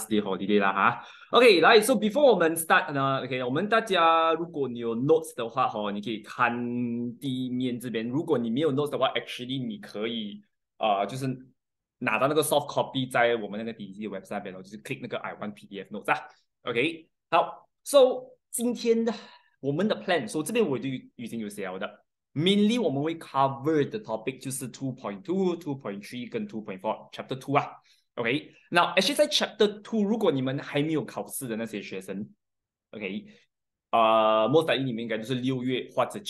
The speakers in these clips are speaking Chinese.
last day holiday 啦哈。OK， 来，so before 我们 start 呢 ，OK， 我们大家如果你有 notes 的话你可以看第一面这边。如果你没有 notes 的话，actually 你可以就是拿到那个 soft copy 在我们那个 DZ website 那边就是 click 那个 I want PDF notes 啊。OK， 好 ，so 今天的我们的 plan，so 这边我就已经有写了的。Mainly 我们会 cover 的 topic 就是 2.2、2.3 跟2.4 Chapter 2啊。OK， 那 actually 在 Chapter 2， 如果你们还没有考试的那些学生 ，OK， most likely 你们应该就是6月或者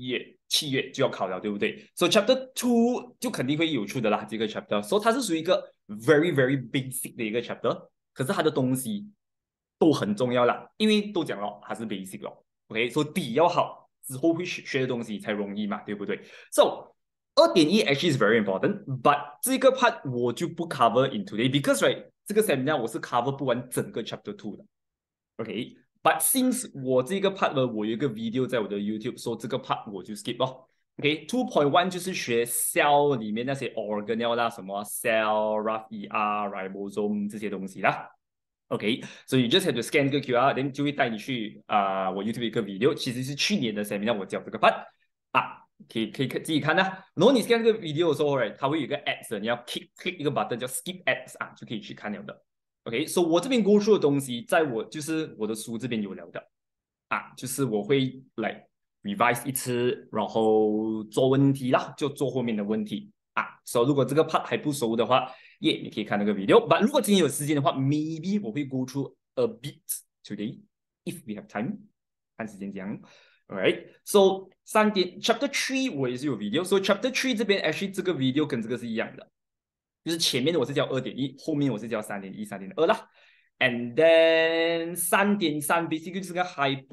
7月就要考了，对不对？ So Chapter 2就肯定会有出的啦，这个 Chapter， so 它是属于一个 very very basic 的一个 Chapter， 可是它的东西都很重要啦，因为都讲了它是 basic 咯 ，OK， 所以底要好，之后会学的东西才容易嘛，对不对 ？So 2.1 actually is very important, but 这个 part 我就不 cover in today because right 这个 seminar 我是 cover 不完整个 chapter 2的 ，OK。But since 我这个 part 呢，我有一个 video 在我的 YouTube， 说这个 part 我就 skip 咯。OK，2.1 就是学 cell 里面那些 organelle 啦，什么 cell、RAF、ER、ribosome 这些东西啦。OK，so you just have to scan 这个 QR，then 就会带你去我 YouTube 一个 video， 其实是去年的 seminar 我教这个 part 啊。可以自己看啊。然后你 scan 这个 video 的时候，它会有一个 ads， 你要 click 一个 button 叫 skip ads 啊，就可以去看了的。OK，so 我这边 go through 的东西，在就是我的书这边有了的啊，就是我会来 revise 一次，然后做问题啦，就做后面的问题啊。所以如果这个 part 还不熟的话，你可以看那个 video。But 如果今天有时间的话 ，maybe 我会 go through a bit today if we have time， 看时间讲。Alright， so Chapter 3我也是有 video， so Chapter 3这边 actually 这个 video 跟这个是一样的，就是前面的我是教 2.1， 后面我是教 3.1、3.2 啦。And then 3.3 basically 就是个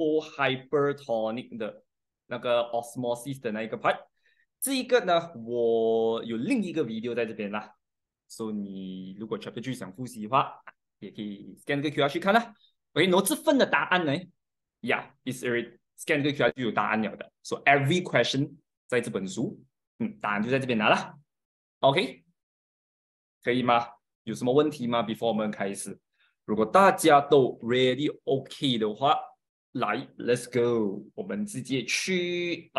hypertonic 的那个 osmosis 的那一个 part。这一个呢，我有另一个 video 在这边啦，所以你如果 Chapter 3想复习的话，也可以 scan 这个 QR 去看啦。OK， 然后这份的答案呢 ，Yeah，is already scan 这个 QR 就有答案了的。So every question 在这本书，答案就在这边拿了。OK， 可以吗？有什么问题吗 ？Before 我们开始，如果大家都 ready OK 的话，来 ，Let's go， 我们直接去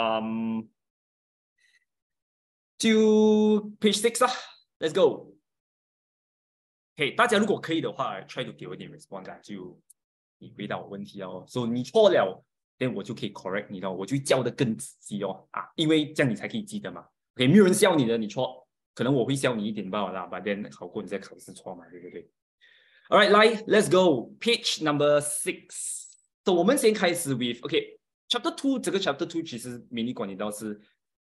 就 page 6啊 ，Let's go。OK， 大家如果可以的话 ，try to 给我一点 response 啊，就你回答我问题哦。所以你错了，那我就可以 correct 你了，我就教的更仔细哦啊，因为这样你才可以记得嘛。OK， 没有人笑你的，你错，可能我会笑你一点罢了啦 ，but then 好过你在考试错嘛，对不对 ？Alright， 来 ，Let's go，page number 6。So 我们先开始 with OK，Chapter 2这个 Chapter 2其实mainly管理到是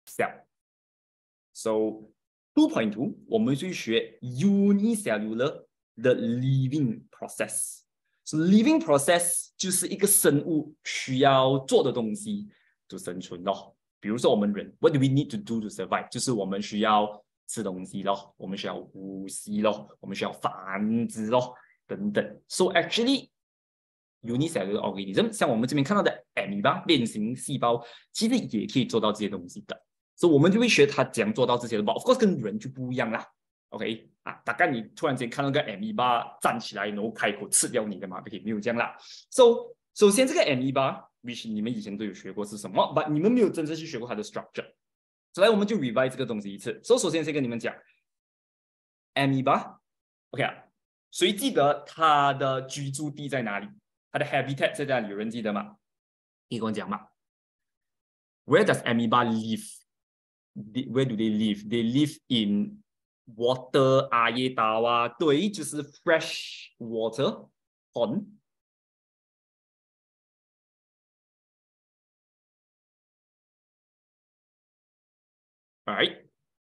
cell。So 2.2 我们去学 unicellular 的 living process。So living process 就是一个生物需要做的东西就生存咯。比如说我们人 ，What do we need to do to survive？ 就是我们需要吃东西咯，我们需要呼吸咯，我们需要繁殖咯，等等。So actually unicellular organism 像我们这边看到的 amoeba 变形细胞，其实也可以做到这些东西的。所以我们就会学它怎样做到这些的。Of course 跟人就不一样啦。OK 大概你突然间看到个 amoeba 站起来，然后开口吃掉你的嘛 ？OK， 没有这样啦。So 首先这个 amoeba，which 你们以前都有学过是什么 ，but 你们没有真正去学过它的 structure。所以我们就 revise 这个东西一次。So 首先先跟你们讲 amoeba，OK 谁记得它的居住地在哪里？它的 habitat 在哪里？有人记得吗？你跟我讲嘛。Where does amoeba live？Where do they live? They live in water, air tawar， 对，就是 fresh water pond。Alright，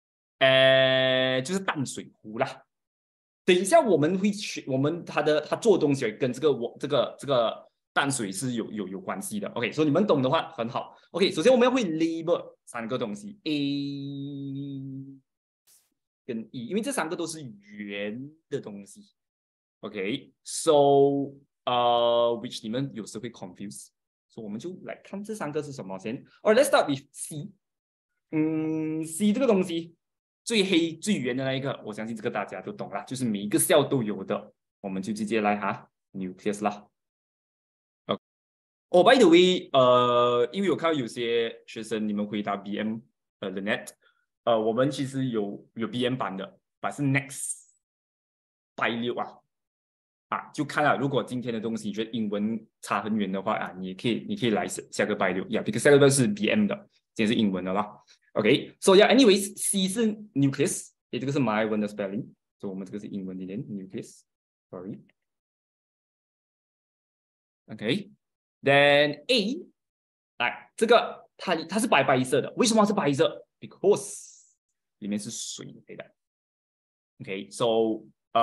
就是淡水湖啦。等一下我们会学，他做的东西跟这个淡水是有关系的。OK， 所以你们懂的话很好。OK， 首先我们要会 label 3个东西 A 跟 E， 因为这3个都是圆的东西。OK，so which 你们有时会 confuse， 所以我们就来看这3个是什么先。Alright， let's start with C。C 这个东西最黑最圆的那一个，我相信这个大家都懂啦，就是每一个 cell 都有的我们就直接来哈 nucleus 啦。哦，by the way，因为我看到有些学生你们回答 BM the net，我们其实有 BM 版的，版是 next 拜六就看了。如果今天的东西觉得英文差很远的话你可以来下个拜六，because 下个拜六是 BM 的，今天是英文的啦。OK，so anyways，C 是 nucleus，这个是马来文的 spelling， 所以我们这个是英文的念 nucleus，sorry。OK，then A， 来这个它是白色的，为什么是白色 ？Because 里面是水的。OK，so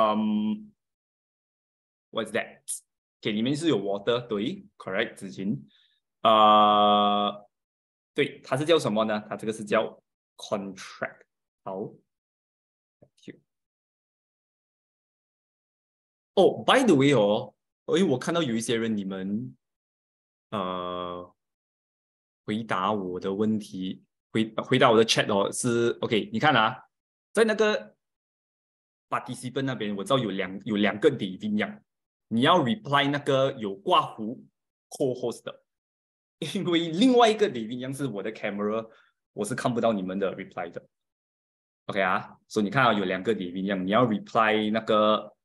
what's that？ OK， 里面是有 water， 对 ，correct， 子晴。对，它是叫什么呢？它这个是叫 contract。好 ，thank you。哦，by the way 因为我看到有一些人你们回答我的问题，回答我的 chat 是 OK， 你看在那个 participant 那边，我知道有两个 David 样，你要 reply 那个有挂弧 co-host 的，因为另外一个 David 样是我的 camera， 我是看不到你们的 reply 的。OK 所以你看有两个 David 样，你要 reply 那个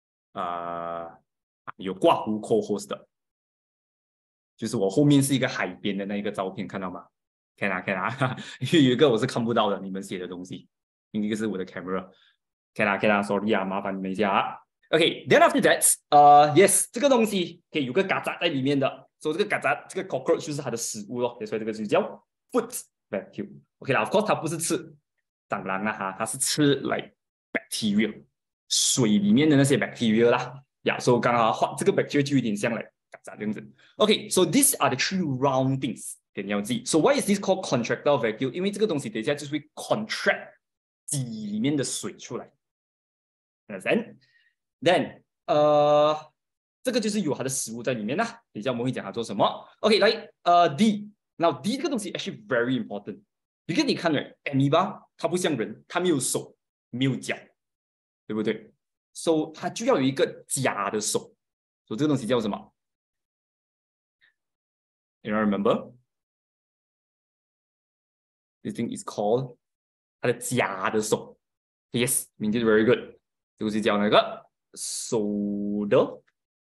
有挂弧 co-host 的，就是我后面是一个海边的那一个照片，看到吗？看因为有一个我是看不到的，你们写的东西，另一个是我的 camera。看sorry麻烦你们一下OK，then after that，yes， 这个东西可以有个曱甴在里面的，所以这个曱甴，这个 cockroach 就是它的食物咯，所以这个就叫 food vacuum。OK 啦 ，of course 它不是吃蟑螂它是吃like bacteria， 水里面的那些 bacteria 啦。所以刚好画这个 bacteria 就有点像来曱甴这样子。OK，so these are the three round things， 你要记。So why is this called contractile vacuum？ 因为这个东西等一下就是会 contract 挤里面的水出来。Then 这个就是有它的食物在里面啦。等一下我们会讲它做什么。OK， 来D， 那 D 这个东西 actually very important。你看amoeba 它不像人，它没有手没有脚，对不对？ So 它就要有一个假的手，所以这个东西叫什么 ？You remember? This thing is called 它的假的手。Yes， 名字 very good， 这个是叫那个手的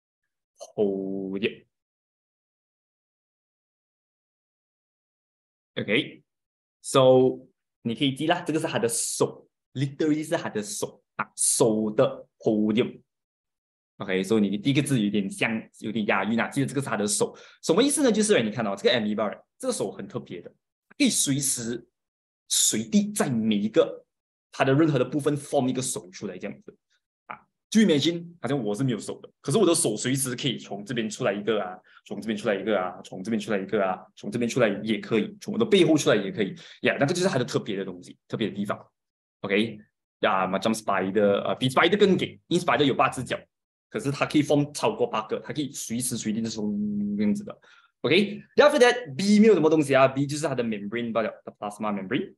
podium。OK，so 你可以记啦，这个是它的手 ，literally 是它的手手的 podium。OK， 所以你的第一个字有点像，有点押韵记得这个是它的手，什么意思呢？就是你看到这个 amoeba， 这个手很特别的，可以随时随地在每一个它的任何的部分 form 一个手出来，这样子就 imagine 好像我是没有手的，可是我的手随时可以从这边出来一个从这边出来一个从这边出来一个从这边出来也可以，从我的背后出来也可以那个就是它的特别的东西，特别的地方。OK， macam spider， 比 spider 更给，因为 spider 有8只脚，可是它可以 form 超过8个，它可以随时随地的从这样子的。OK， after that B 没有什么东西B 就是它的 membrane 罢了 ，the plasma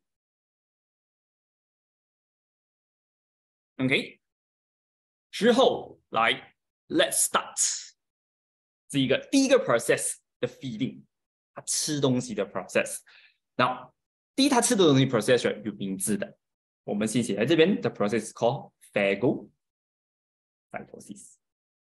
membrane。OK， 之后来 ，Let's start 第一个 process 的 feeding， 它吃东西的 process。那第一，它吃的东西 process 有名字的，我们先写在这边。The process is called phagocytosis，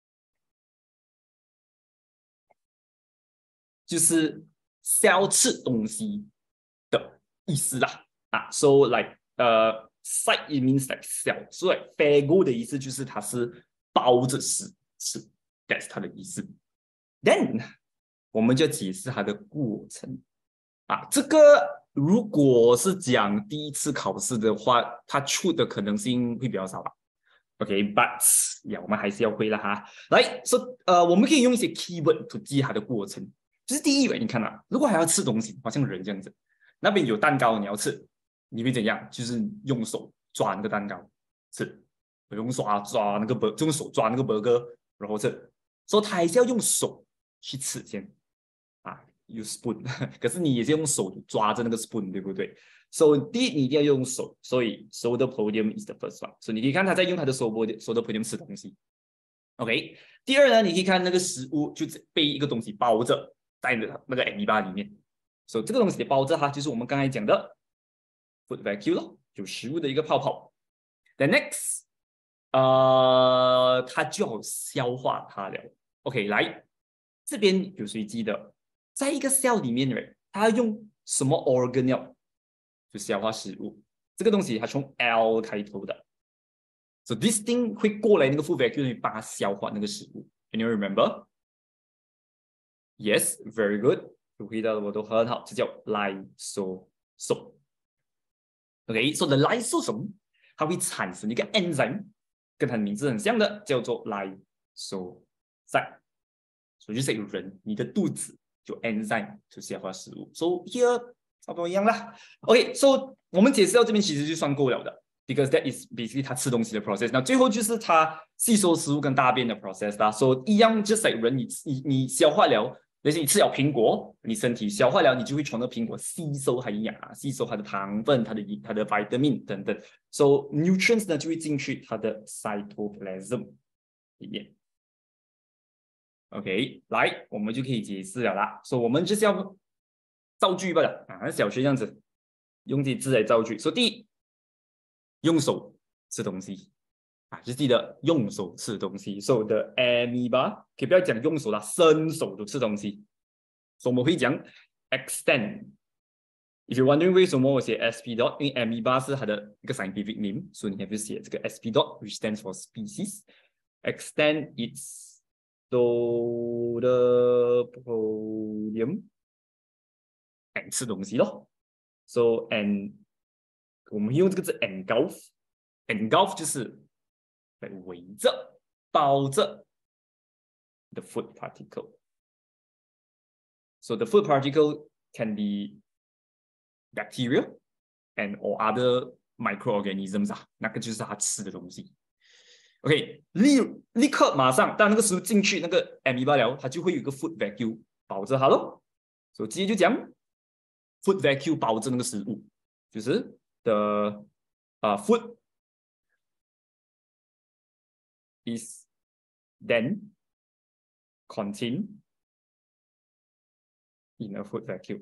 就是 cell 吃东西的意思啦。So like site it means like cell， 所以 phago 的意思就是它是包着吃 ，that's 它的意思。Then 我们就解释它的过程这个如果是讲第一次考试的话，它出的可能性会比较少吧。OK，but 我们还是要会了来我们可以用一些 keyword to 记它的过程。就是第一，你看如果还要吃东西，好像人这样子，那边有蛋糕你要吃，你会怎样？就是用手抓那个蛋糕吃，用手抓那个用手抓那个 burger， 然后吃。所以他还是要用手去吃先use spoon， 可是你也是用手抓着那个 spoon， 对不对？所以第一你一定要用手，所以手的 podium is the first one。所以你可以看他在用他的手的 podium 吃东西。 OK，第二呢，你可以看那个食物就被一个东西包着在那个 amoeba 里面，所以这个东西包着它就是我们刚才讲的 food vacuole 咯，就食物的一个泡泡。Then next，它就好消化它了。OK，来这边有谁记得，在一个 cell 里面，right，它用什么 organelle 就消化食物？这个东西它从 L 开头的。So this thing 会过来那个 food vacuole 帮它消化那个食物。Can you remember? Yes, very good. 回答的我都很好，这叫 lysosome. OK, so the lysosome 它会产生一个 enzyme， 跟它的名字很像的，叫做 lysozyme。所以就是人，你的肚子就 enzyme 就消化食物。So here 差不多一样啦。OK, so 我们解释到这边其实就算够了的。Because that is basically 它吃东西的 process， 那最后就是它吸收食物跟大便的 process 啦。所以一样，就 like 人你消化了，那些你吃了苹果，你身体消化了，你就会从那苹果吸收它营养啊，吸收它的糖分、它的 vitamin 等等。So nutrients 呢就会进去它的 cytoplasm 里面。OK， 来，我们就可以解释了啦。所以我们就是要造句罢了啊，小学这样子用这些字来造句。所以第一。用手吃东西啊，就记得用手吃东西。So the amoeba 可以不要讲用手啦，伸手就吃东西。所以我们会讲 extend。If you're wondering 为什么我写 SP dot， 因为 amoeba 是它的一个 scientific name， 所以你还不写这个 SP dot，which stands for species。Extend its to the podium and 吃东西咯。So and 我们用这个字 engulf 就是围着、包着 the food particle。So the food particle can be bacteria and or other microorganisms 啊，那个就是它吃的东西。OK， 立刻马上，当那个食物进去那个 amoeba 了，它就会有一个 food vacuole 包着它咯。所以直接就讲 food vacuole 包着那个食物，就是the food is then contained in a food vacuole。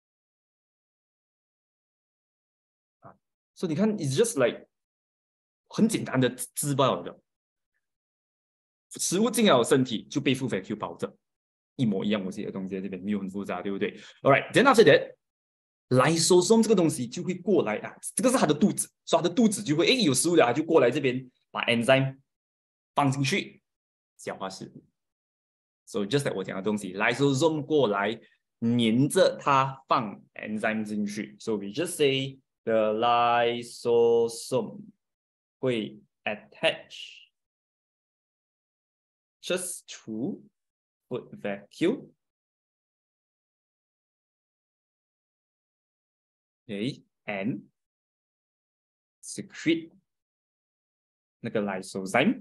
所以你看 ，it's just like 很简单的字罢了的，食物进了身体就被 food vacuole 包着，一模一样我写的东西在这边没有很复杂，对不对 ？All right, then after that。lysosome 这个东西就会过来啊，这个是它的肚子，所以它的肚子就会有食物了，它就过来这边把 enzyme 放进去消化食物。So just like 我讲的东西 ，lysosome 过来黏着它放 enzyme 进去。So we just say the lysosome 会 attach just to food vacuole。Okay, and secrete 那个 lysozyme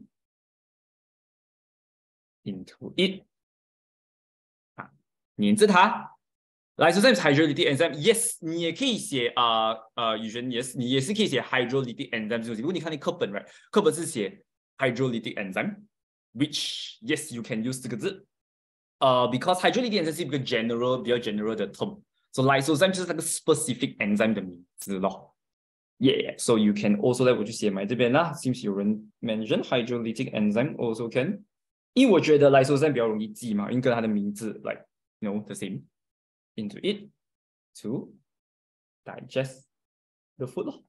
into it 啊，黏着它。lysozyme 是 hydrolytic enzyme，yes， 你也可以写宇轩 yes， 你也是可以写 hydrolytic enzyme 这东西。如果你看你课本 right， 课本是写 hydrolytic enzyme，which yes you can use 这个字，because hydrolytic enzyme 是一个比较 general 的 term。So lysozyme 就是那个 specific enzyme 的名字咯。Yeah, so you can also 来我就写埋这边啦。Seems 有人 mention hydrolytic enzyme also can， 因为我觉得 lysozyme 比较容易记嘛，因为跟它的名字 like you know the same into it to digest the food 咯。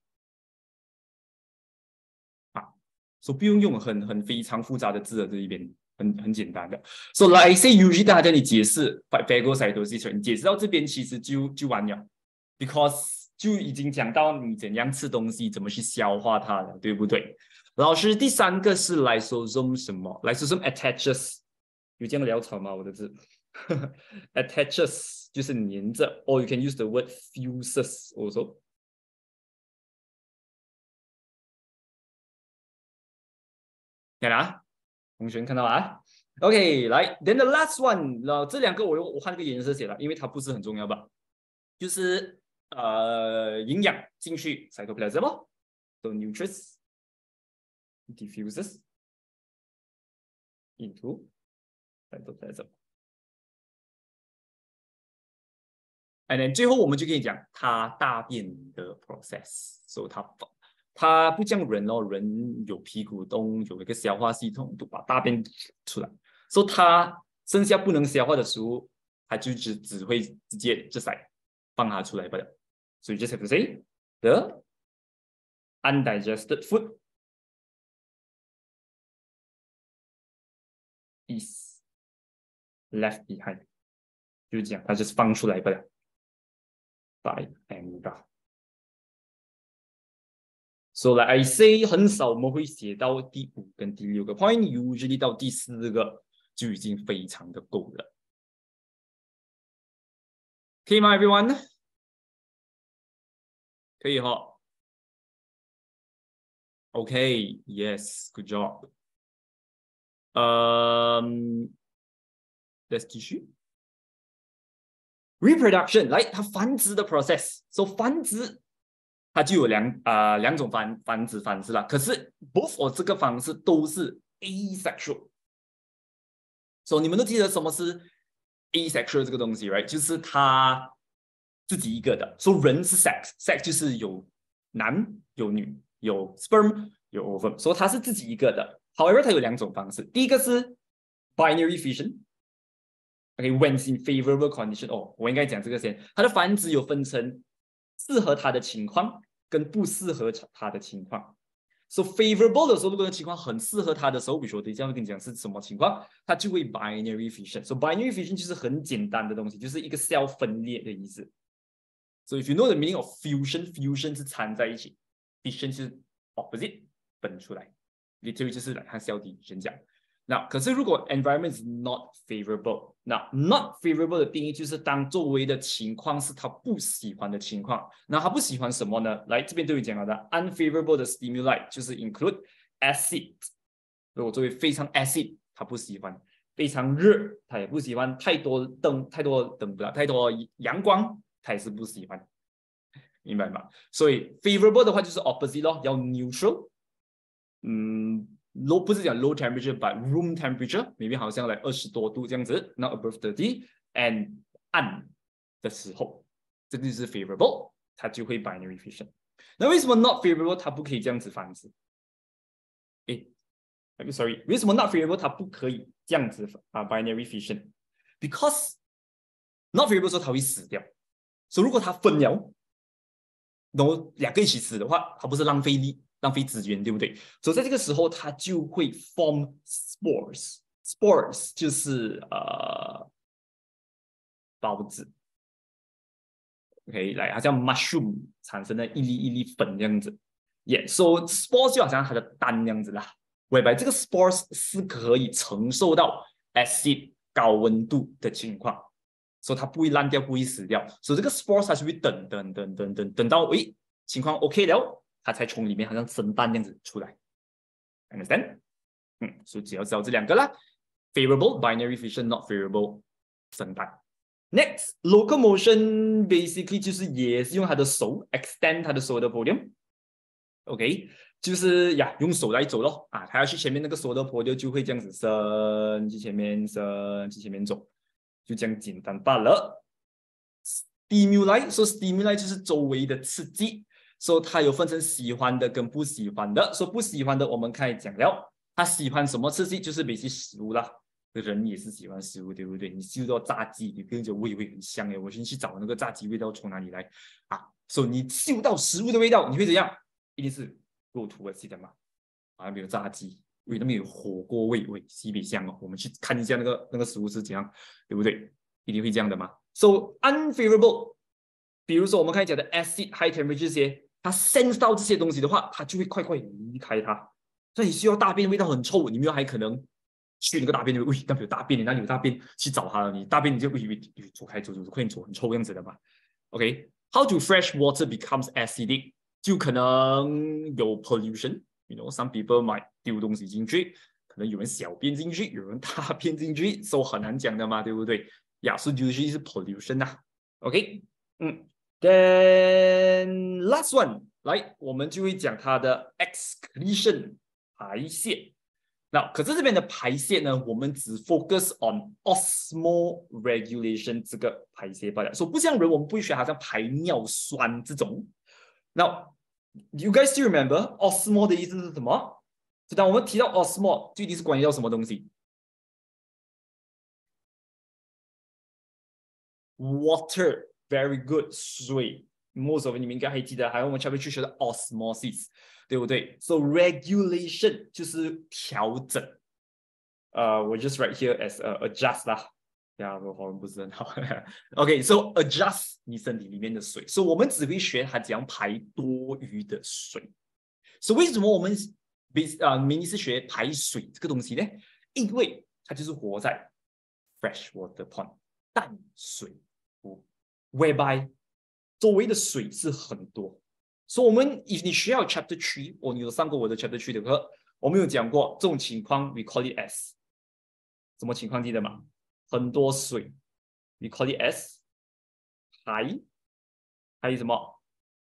所以不用很非常复杂的字的这一边。很简单的。So like I say, usually 大家跟你解释 phagocytosis， 你解释到这边其实就完了 ，because 就已经讲到你怎样吃东西，怎么去消化它了，对不对？老师，第三个是 lysosome 什么 ？lysosome attaches， 有这样潦草吗？我的字attaches 就是粘着 ，or you can use the word fuses also。看啊。同学看到啊 ？OK， 来 ，then the last one， 这两个我换个颜色写了，因为它不是很重要吧？就是营养进去 cytoplasm， so nutrients diffuses into cytoplasm。And then 最后我们就可以讲它大便的 process， 所以它不像人哦，人有屁股洞，有一个消化系统，都把大便出来，所以它剩下不能消化的食物，它就只会直接就放它出来不了。So you just have to say the undigested food is left behind， 就是这样，它就是放出来不了。by amoeba。So like I say， 很少我们会写到第5跟第6个 point，usually 到第4个就已经非常的够了。可以吗 ，everyone？ 可以哈。OK，yes，good job。let's 继续。reproduction， 来，它繁殖的 process。So 繁殖，它就有两种繁殖方式啦。可是 both of 这个方式都是 asexual。So 你们都记得什么是 asexual 这个东西 ，right？ 就是它自己一个的。So 人是 sex 就是有男有女，有 sperm 有 ovum， 所以它是自己一个的。However， 它有2种方式。第一个是 binary fission。OK，when in favorable condition， 我应该讲这个先。它的繁殖有分成适合它的情况跟不适合它的情况。So favorable 的时候，如果情况很适合它的时候，比如说等一下会跟你讲是什么情况，它就会 binary fission。So binary fission 就是很简单的东西，就是一个 cell 分裂的意思。So if you know the meaning of fusion 是掺在一起 ，fission 是 opposite 分出来 ，literally 就是来看 cell division 这样。那可是如果 environment is not favorable， 那 not favorable 的定义就是当周围的情况是他不喜欢的情况。那他不喜欢什么呢？来这边都有讲到的 unfavorable 的 stimuli 就是 include acid， 如果作为非常 acid 他不喜欢，非常热他也不喜欢，太多阳光他也是不喜欢，明白吗？所以 favorable 的话就是 opposite 咯，要 neutral， low 不是讲 low temperature but room temperature，maybe 好像来20多度这样子 ，not above 30 and 暗的时候，这个就是 favorable， 它就会 binary fission。那为什么 not favorable 它不可以这样子繁殖？sorry， 为什么 not favorable 它不可以这样子binary fission？ Because not favorable 说它会死掉，所以如果它分了，然后2个一起死的话，它不是浪费资源，对不对？所以在这个时候，它就会 form spores。spores 就是孢子。OK， 来，它像 mushroom 产生的一粒一粒粉这样子。So spores 就好像它的蛋这样子啦。whereby 这个 spores 是可以承受到 acid 高温度的情况，所以它不会烂掉，不会死掉。所以这个 spores 它就会等到情况 OK 了，它才从里面好像生蛋这样子出来。Understand？ 所以只要知道这2个啦 ，favorable binary fission not favorable 生蛋。Next locomotion basically 就是也是用它的手 extend 它的手的 podium。OK， 就是用手来走咯它要去前面那个手的 podium 就会这样子伸去前面走，就这样简单罢了。Stimuli， 说 stimuli 就是周围的刺激。所以它有分成喜欢的跟不喜欢的。说不喜欢的，我们刚才讲了，他喜欢什么刺激？就是比起食物啦。人也是喜欢食物，对不对？你嗅到炸鸡，你跟着味很香哎，我先去找那个炸鸡味道从哪里来所以你嗅到食物的味道，你会怎样？一定是go to 记得吗？那边有炸鸡，那边有火锅味，西北香哦。我们去看一下那个食物是怎样，对不对？一定会这样的嘛。So unfavorable， 比如说我们刚才讲的 acid high temperature 这些。它 sense 到这些东西的话，它就会快离开它。所以你需要大便味道很臭，你们还可能去那个大便那边，那边有大便，那里有大便，去找它了。你大便你就走开，走，快点走，很臭这样子的嘛。OK，how to fresh water becomes acidic？ 就可能有 pollution，you know，some people might 丢东西进去，可能有人小便进去，有人大便进去，so 很难讲的嘛，对不对？so usually 是 pollution OK， Then last one， 来，我们就会讲它的 excretion 排泄。 那可是这边的排泄呢，我们只 focus on osmoregulation 这个排泄罢了。所以不像人，我们不会学好像排尿酸这种。那 you guys still remember osmo 的意思是什么？就当我们提到 osmo， 具体是关于到什么东西 ？Water, very good， 水。most of 你们应该还记得，还有我们 chapter 去学的 osmosis， 对不对 ？So regulation 就是调整。我 just write here as adjust 啦。呀，我华文不是很好。OK，so adjust 你身体里面的水。所以我们只会学它怎样排多余的水。所以为什么我们明明是学排水这个东西呢？因为它就是活在 fresh water pond 淡水湖 ，whereby 周围的水是很多。所以我们你需要 chapter 3，你有上过我的 chapter 3的课，我们有讲过这种情况 we call it as 什么情况记得吗？很多水 we call it as 还有什么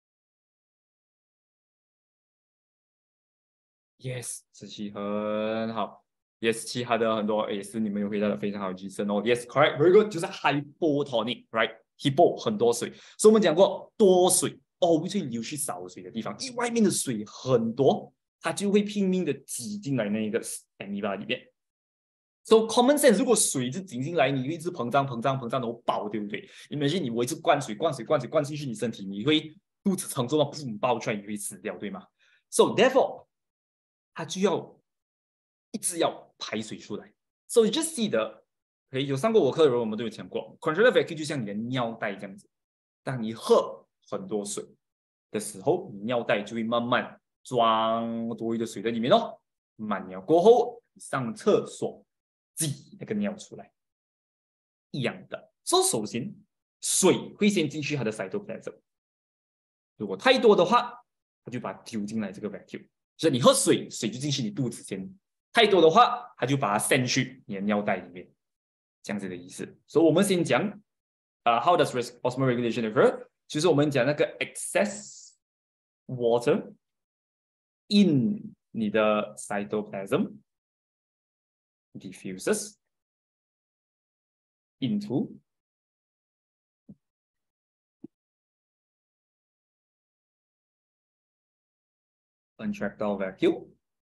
？Yes， 这期很好。Yes， 其他的很多也是你们有回答的非常好，举手哦。Yes，correct，very good， 就是 hypotonic，right？hypo 很多水，所以我们讲过多水哦，不会流去少水的地方，因为外面的水很多，它就会拼命的挤进来那一个 amoeba 里面。So common sense， 如果水是挤进来，你会一直膨胀，然后爆，对不对？Imagine我一直灌水进去你身体，你会肚子承受到爆出来，你会死掉，对吗 ？So therefore， 它就要一直要排水出来。So 你就记得，有上过我课的人，我们都有讲过 ，controlled vacuum 就像你的尿袋这样子，当你喝很多水的时候，你尿袋就会慢慢装多余的水在里面哦。满尿过后，你上厕所挤那个尿出来，一样的。所以首先，水会先进去它的 cytoplasm， 如果太多的话，它就把它丢进来这个 vacuum。所以你喝水，水就进去你肚子先；太多的话，它就把它 send 去你的尿袋里面，这样子的意思。所以我们先讲how does osmoregulation occur？ 就是我们讲那个 excess water in 你的 cytoplasm diffuses into contractile vacuum，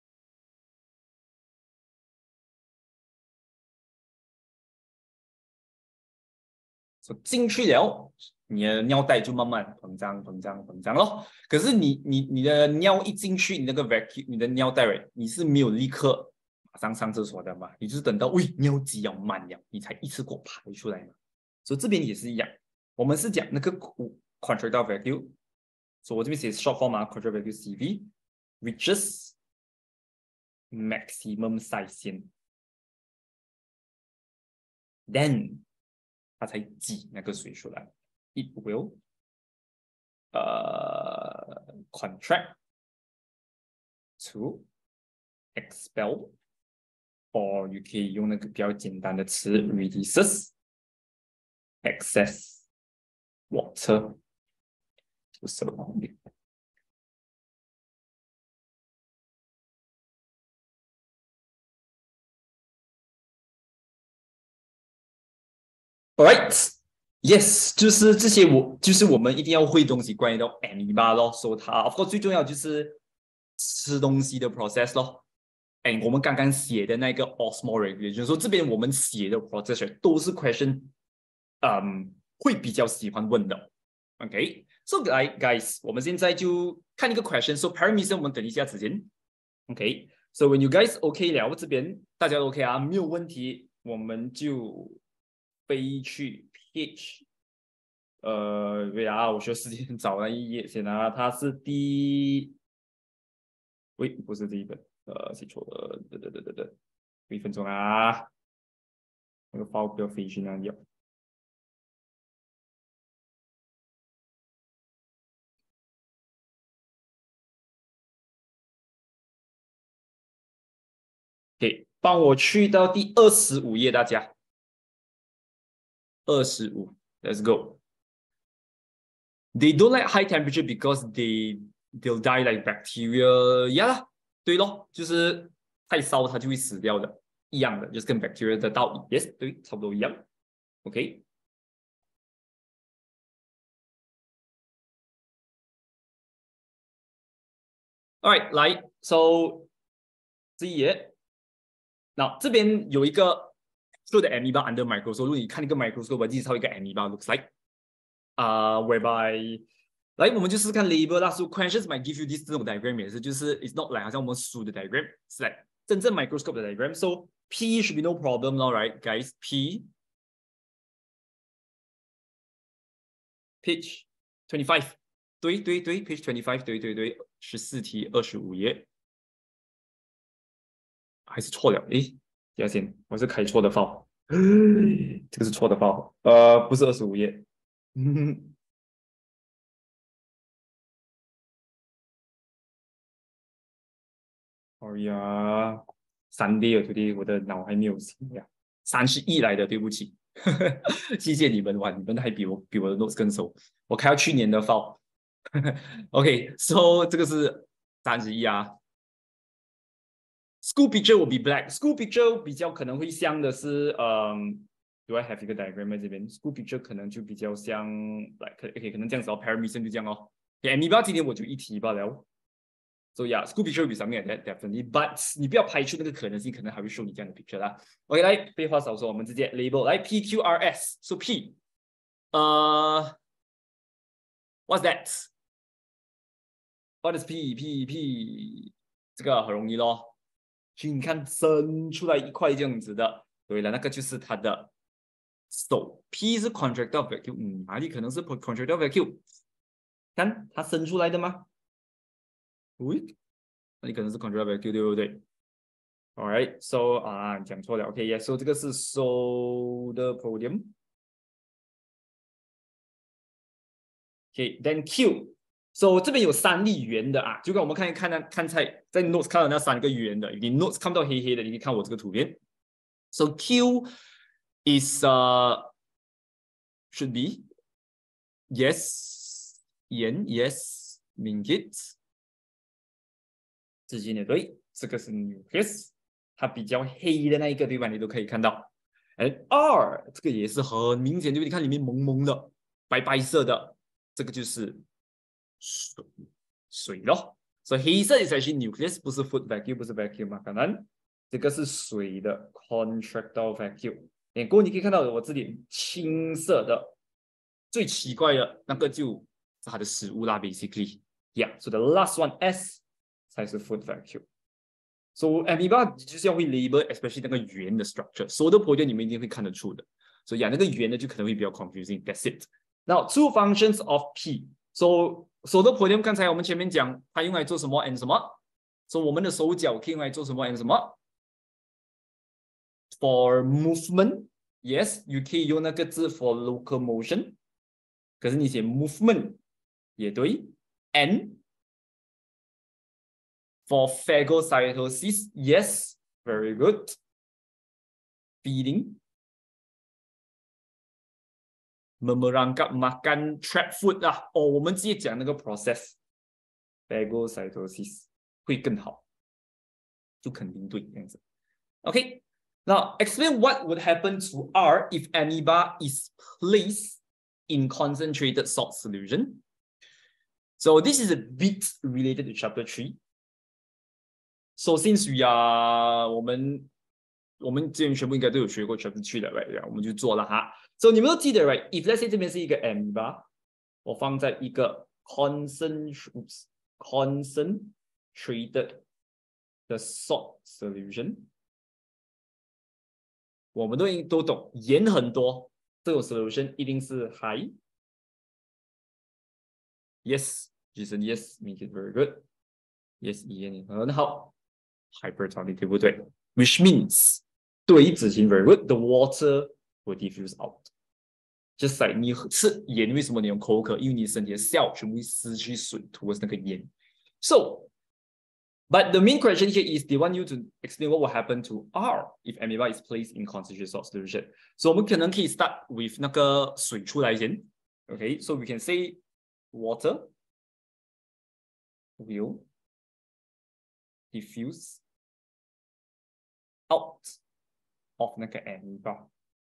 so 进去了，你的尿袋就慢慢膨胀咯。可是你的尿一进去，你那个 vacuum， 你的尿袋，你是没有立刻马上上厕所的嘛？你就是等到尿急要慢了，你才一次过排出来嘛。所以这边也是一样，我们是讲那个 contractile vacuum， 所以我这边写 short form 嘛 ，contractile vacuum CV reaches maximum size 先 ，then 它才挤那个水出来。It will contract to expel， or 你可以用那个比较简单的词 releases excess water to surrounding。Alright， yes， 就是这些就是我们一定要会东西关于到 amoeba 咯，所以它 of course 最重要就是吃东西的 process 咯。我们刚刚写的那个 osmoregulation， 就是说这边我们写的 process 都是 question， 会比较喜欢问的。OK，so guys， 我们现在就看一个 question，so parameter 我们等一下时间。OK，so when you guys OK 了，这边大家 OK 啊，没有问题，我们就飞去 page， 对啊，我需要时间找那一页先啊，它是不是第一本，写错了，1分钟啊，那个 file 不要飞去那里。OK， 帮我去到第25页，大家。25 ，Let's go. They don't like high temperature because they'll die like bacteria. 呀，对咯，就是太烧它就会死掉的，一样的，就是跟 bacteria 的道理。Yes， 对，差不多一样。OK。Alright，来 ，So 这一页，那这边有一个 show the amoeba under microscope。如果你看一个 microscope，介绍一个 amoeba looks like whereby 来，我们就试试看 label 啦。So questions might give you this 这种 diagram 也是，就是 it's not like 好像我们书的 diagram， 是 like 真正 microscope 的 diagram。So P should be no problem, right, guys? P page 25，对对对 ，page 25，对对对，14题25页，还是错了，诶，等下先，我是开错的 file，这个是错的 file，不是25页。sorry 啊，Sunday 了 today，我的脑还没有醒呀，31来的，对不起，谢谢你们哇，你们还比我的 notes 更熟，我开到去年的 file。OK，so 这个是31啊。School picture will be black. School picture 比较可能会像的是，do I have 一个 diagram 在这边 ？School picture 可能就比较像，OK， 可能这样子哦 ，parameter 就这样哦。OK，amoeba 今天我就一题罢了。So yeah, school picture will be something like that definitely. But 你不要排除那个可能性，可能还会 show 你这样的 picture 啦。OK， 来，废话少说，我们直接 label 来 PQRS。So P， what's that？ What is P？ 这个很容易咯。去你看伸出来一块这样子的，对了，那个就是它的手。P 是 contractile vacuum， 哪里可能是 contractile vacuum？ 看它伸出来的吗？喂，那里可能是 contractile vacuum， 对不对 ？Alright， so 讲错了 ，OK，so 这个是手的 podium。OK，then Q。So 这边有3粒圆的啊，就跟我们看在 notes 看到那3个圆的，你 notes 看不到黑黑的，你可以看我这个图片。So Q is should be yes 盐 yes 明记之间的对，这个是 nucleus， 它比较黑的那一个对吧？你都可以看到。而 R 这个也是很明显，对不对？你看里面蒙蒙的白白色的，这个就是水咯。所以黑色 is actually nucleus， 不是 food vacuum， 不是 vacuum 嘛？可能这个是水的 contractile vacuum。过后你可以看到我这里青色的，最奇怪的那个就是它的食物啦 ，basically。Yeah， so the last one S 才是 food vacuum。So amoeba 就是要会 label，especially 那个圆的 structure， 所有的 podium 你们一定会看得出的。所以那个圆的就可能会比较 confusing。That's it。Now two functions of P。So 手的 podium 刚才我们前面讲，它用来做什么 and 什么？ So 我们的手脚可以用来做什么 and 什么 ？For movement，yes， you 可以用那个字 for locomotion， 可是你写 movement 也对 ，and for phagocytosis, yes, very good. Feeding, merangkap makan trap food 啦，我们直接讲那个 process phagocytosis 会更好，就肯定对这样子。Okay, now explain what would happen to R if amoeba is placed in concentrated salt solution. So this is a bit related to chapter 3. So since we are 我们之前全部应该都有学过 chapter 3的 right， 我们就做了哈。So 你们都记得 right？ If let's say 这边是一个 amoeba， 我放在一个 concentrated 的 salt solution， 我们都懂，盐很多，这种 solution 一定是 high。Yes， Jason yes， make it very good。Yes， 盐很好 ，hypertonic 对不对 ？Which means 对子型 very good， the water will diffuse out。Just like 你吃盐，为什么你用口渴？因为你身体的 cell 全部会失去水 towards 那个盐。So，but the main question here is they want you to explain what will happen to R if amoeba is placed in concentrated salt solution. So 我们可能可以 start with 那个水出来先。Okay, so we can say water will diffuse out of 那个 amoeba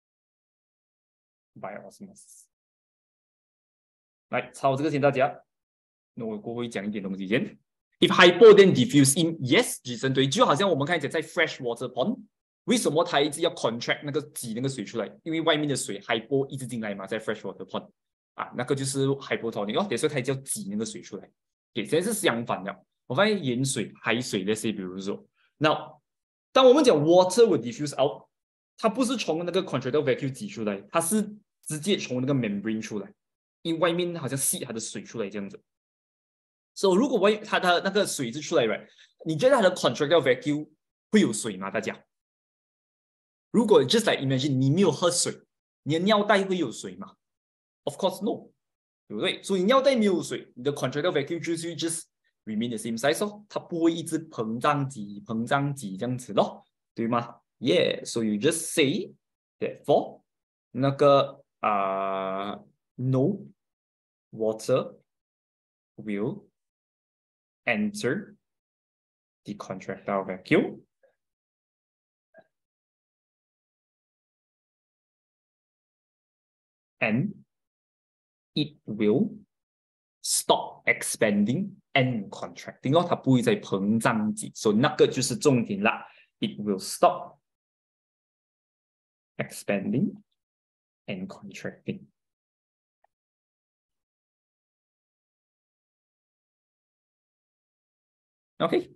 by osmosis。来，抄这个先大家。那我过会讲一点东西先。If hypo then diffuse in, yes， 举升对，就好像我们看见在 fresh water pond， 为什么它一直要 contract 那个挤那个水出来？因为外面的水 hypo 一直进来嘛，在 fresh water pond 啊，那个就是 hypotonic 哦，所以它就要挤那个水出来。现在是相反的。我发现盐水、海水那些，比如说，那当我们讲 water will diffuse out， 它不是从那个 contractile vacuum 挤出来，它是直接从那个 membrane 出来，因为外面好像吸它的水出来这样子。所以如果它的那个水是出来 ，right？ 你觉得它的 contractile vacuum 会有水吗？大家，如果 just like imagine 你没有喝水，你的尿袋会有水吗 ？Of course no， 对不对？所以尿袋没有水，你的 contractile vacuum 就是 just remain the same size 哦，它不会一直膨胀挤这样子咯，对吗 ？Yeah，so you just say therefore 那个no water will enter the contractile vacuum and it will stop expanding and contracting 哦，它不会再膨胀挤，所以那个就是重点啦。It will stop expanding and contracting. Okay.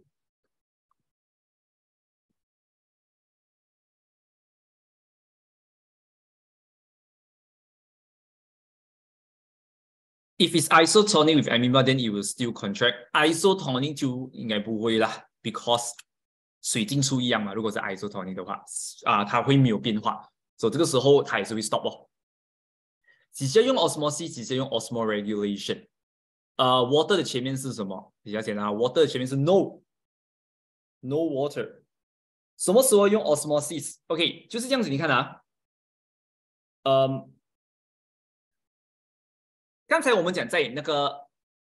If it's isotonic with amoeba, then it will still contract. Isotonic 就应该不会啦 ，because 水进出一样嘛。如果是 isotonic 的话，它会没有变化，所以这个时候它也是会 stop 哦。直接用 osmosis， 直接用 osmoregulation。water 的前面是什么？比较简单 ，water 的前面是 no water。什么时候用 osmosis？OK， 就是这样子。你看啊，刚才我们讲在那个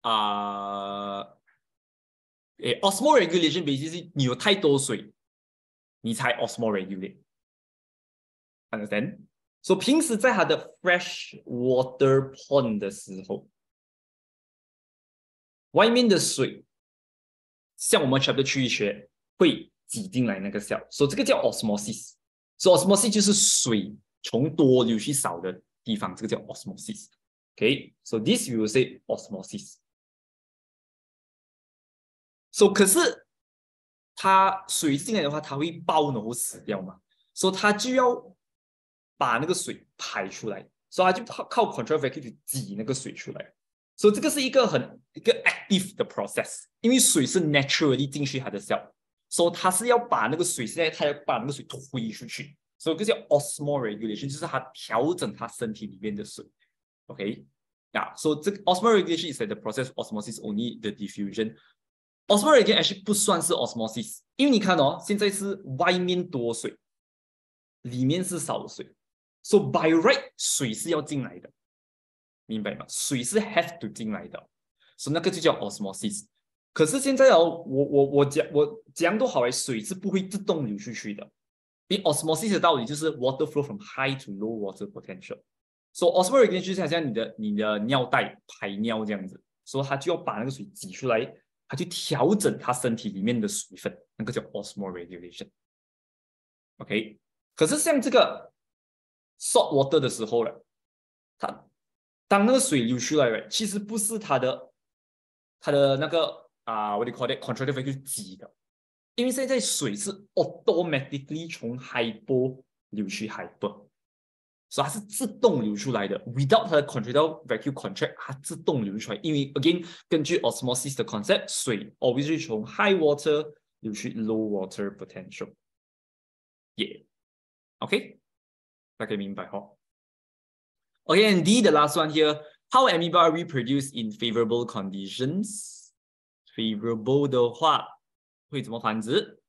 osmoregulation basis 是你有太多水，你才 osmoregulate。Understand？ 所以平时在它的 fresh water pond 的时候，外面的水，像我们 chapter 3学会挤进来那个 cell， 所以这个叫 osmosis。所以 osmosis 就是水从多流去少的地方，这个叫 osmosis。Okay, so this we will say osmosis. So 可是它水进来的话，它会爆然后死掉嘛，所以它就要把那个水排出来，所以它就靠 contractile vacuum 去挤那个水出来。所以这个是一个active 的 process， 因为水是 naturally 进去它的 cell， 所以它是要把那个水，现在它要把那个水推出去，所以这个叫 osmoregulation， 就是它调整它身体里面的水。Okay, yeah. So the osmoregulation is like the process of osmosis, only the diffusion. Osmoregulation actually 不算是 osmosis， 因为你看哦，现在是外面多水，里面是少水， so by right 水是要进来的，明白吗？水是 have to 进来的，所以那个就叫 osmosis。可是现在哦，我讲都好哎，水是不会自动流出去的，因为 osmosis 的道理就是 water flow from high to low water potential。So osmoregulation 就是好像你的尿袋排尿这样子，所以它就要把那个水挤出来，它就调整它身体里面的水分，那个叫 osmoregulation。OK， 可是像这个 salt water 的时候了，当那个水流出来了，其实不是它的那个what do you call it contractile vacuum 挤的，因为现在水是 automatically 从 hypo 流去 hyper。所以它是自动流出来的 ，without 它的 contractile vacuum contract， 它自动流出来。因为 again 根据 osmosis 的 concept， 水 always 会从 high water 流去 low water potential。Yeah，OK， 大家可以明白哈。Okay, and D, the last one here, how amoeba reproduce in favorable conditions? Favorable 的话会怎么繁殖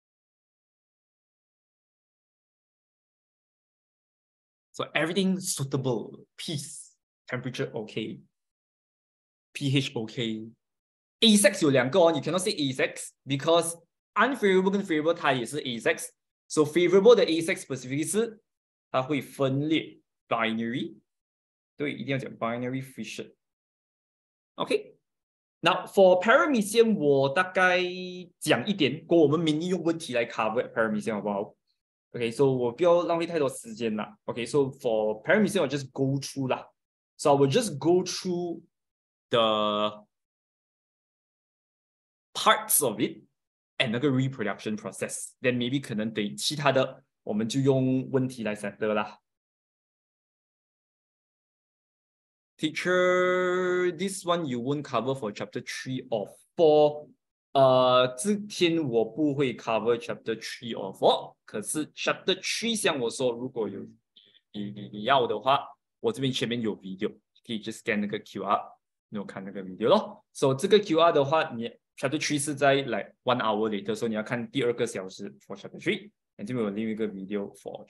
？So everything suitable, peace, temperature okay, pH okay. Asex 有两个哦，你 cannot say asex because unfavorable 跟 favorable 它也是 asex， So favorable 的 A-sex specifically 是它会分裂 binary， 对，一定要讲 binary fission。OK， 那 for paramecium 我大概讲一点，过我们明用问题来 cover paramecium 好不好？OK，so 我不要浪费太多时间啦。OK，so for paramecium 我 just go through 啦。So I will just go through the parts of it and 那个 reproduction process. Then maybe 可能等其他的我们就用问题来 settle 啦。Teacher, this one you won't cover for chapter 3 or 4. 今天我不会 cover chapter 3 or 4，可是 chapter 3像我说，如果有你要的话，我这边前面有 video， 可以 just scan 那个 QR， 你有看那个 video 咯。So 这个 QR 的话，你 chapter 3是在like 1 hour later， 所以你要看第2个小时 for chapter 3， 这边有另一个 video for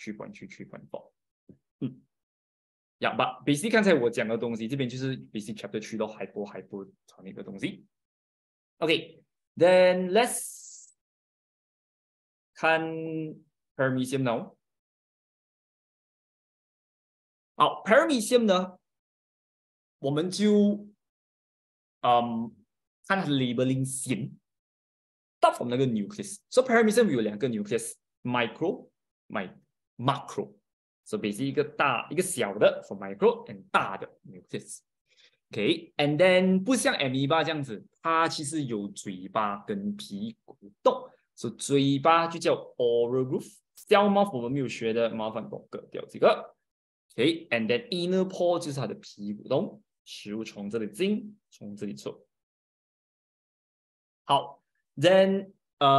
3.3、3.4。but basically 刚才我讲的东西，这边就是 basic chapter 3咯，海波传那个东西。Okay，then let's 看 paramecium now。好 ，paramecium 呢，我们就看它的 labeling 先。Start from 那个 nucleus。So paramecium 有2个 nucleus，micro、macro。So basically 一个大一个小的 for micro and 大的 nucleus。Okay，and then 不像 amoeba 这样子，它其实有嘴巴跟屁股洞。So 嘴巴就叫 oral groove。Cell mouth 我们没有学的，麻烦我割掉这个。Okay，and then inner pore 就是它的屁股洞，食物从这里进，从这里出。好 ，then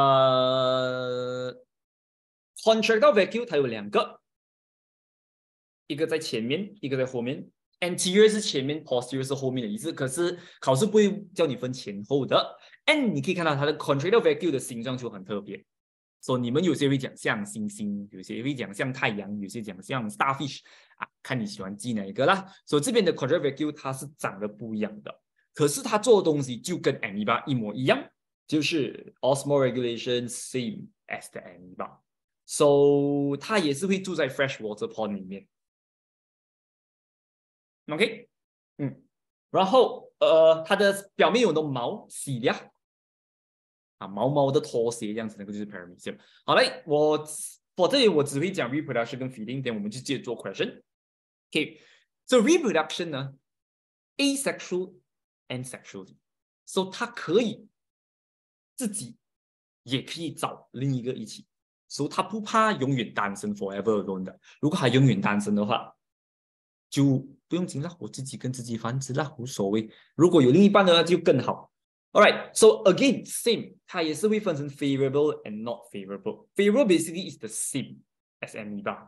contractile vacuole 它有2个。一个在前面，一个在后面。Anterior 是前面 ，posterior 是后面的意思。可是考试不会叫你分前后的。And 你可以看到它的 contractile vacuole 的形状就很特别。所以你们有些会讲像星星，有些会讲像太阳，有些讲像 starfish 啊，看你喜欢记哪一个啦。所以这边的 contractile vacuole 它是长得不一样的，可是它做的东西就跟 amoeba 一模一样，就是 osmotic regulation same as the amoeba。So 它也是会住在 freshwater pond 里面。OK， 然后它的表面有很多毛细粒啊，毛毛的拖鞋这样子，那个就是 paramecium。好嘞，我这里我只会讲 reproduction 跟 feeding， 等我们就接着做 question。OK，so reproduction 呢 ，asexual and sexual，so 它可以自己也可以找另一个一起，所以它不怕永远单身 forever alone 的。如果它永远单身的话，就不用紧了，我自己跟自己繁殖啦，无所谓。如果有另一半的话就更好。Alright, so again, same， 它也是会分成 favorable and not favorable. Favorable basically is the same as amoeba，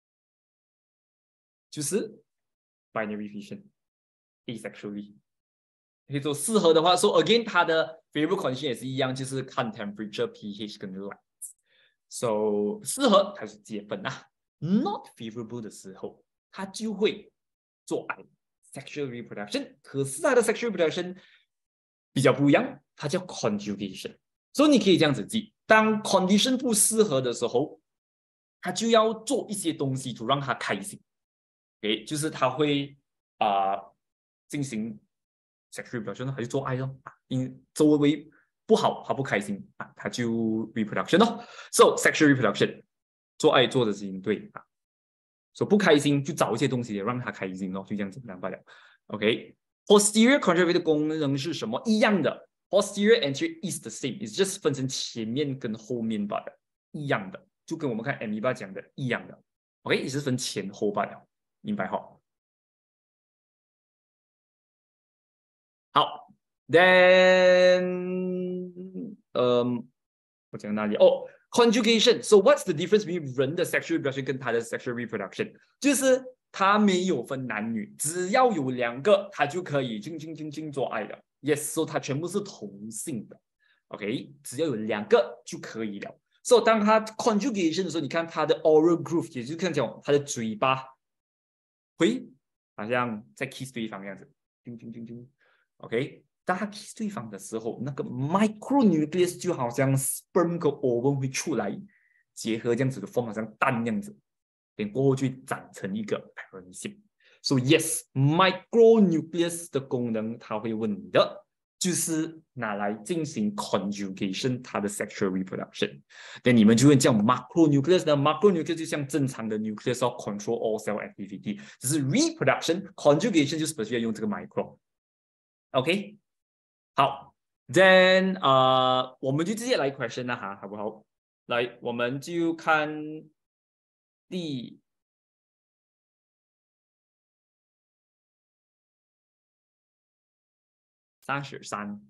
就是 binary fission, asexually。可以说适合的话，so again 它的 favorable condition 也是一样，就是看 temperature, pH 跟 light。So 适合它是结婚啊 ，not favorable 的时候，它就会做爱 sexual reproduction， 可是它的 sexual reproduction 比较不一样，它叫 conjugation。所以你可以这样子记，当 condition 不适合的时候，它就要做一些东西，就让它开心。OK， 就是它会进行 sexual reproduction， 还是做爱咯？因周围不好，它不开心啊，它就 reproduction 咯。So sexual reproduction， 做爱做的事情对啊。所以不开心就找一些东西让他开心咯，就这样子明白了。OK，posterior contractile 的功能是什么？一样的 ，posterior anterior is the same， it's just 分成前面跟后面罢了，一样的，就跟我们看 amoeba 讲的一样的。OK， 也是分前后罢了，明白哈？好 ，then， 我讲哪里？哦。Conjugation. So what's the difference between 人的 sexual reproduction 跟它的 sexual reproduction？ 就是它没有分男女，只要有2个，它就可以做爱的。Yes， so 它全部是同性的。OK， 只要有2个就可以了。So 当它 conjugation 的时候，你看它的 oral groove， 也就是看讲它的嘴巴会好像在 kiss 对方这样子，OK。当他 kiss 对方的时候，那个 micronucleus 就好像 sperm 和 ovum 会出来， 结合这样子的 form， 好像蛋这样子，然过后去长成一个 paramecium。So yes, micronucleus 的功能，它会问你的，就是拿来进行 conjugation 它的 sexual reproduction。那你们就会叫 macronucleus 呢 ？macronucleus 就像正常的 nucleus 要 control all cell activity， 只是 reproduction conjugation 就是必须要用这个 micro。OK， 好 ，then 我们就直接来 question 了哈，好不好？来，我们就看第33。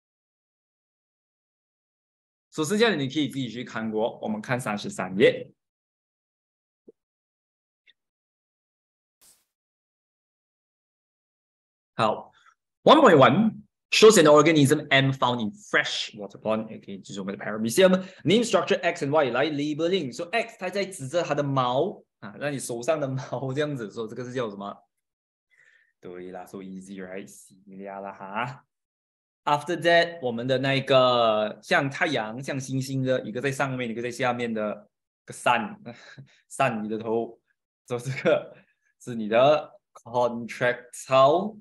所剩下的你可以自己去看过，我们看33页。好 ，1.1 shows an organism M found in fresh water pond。OK， 就是我们的 paramecium。Name structure X and Y 来 labeling。说 X 它在指着它的毛啊，那你手上的毛这样子说，这个是叫什么？对啦，so easy right？ 洗了啦哈。After that， 我们的那个像太阳、像星星的，一个在上面，一个在下面的个 sun， 你的头，说这个是你的 contractile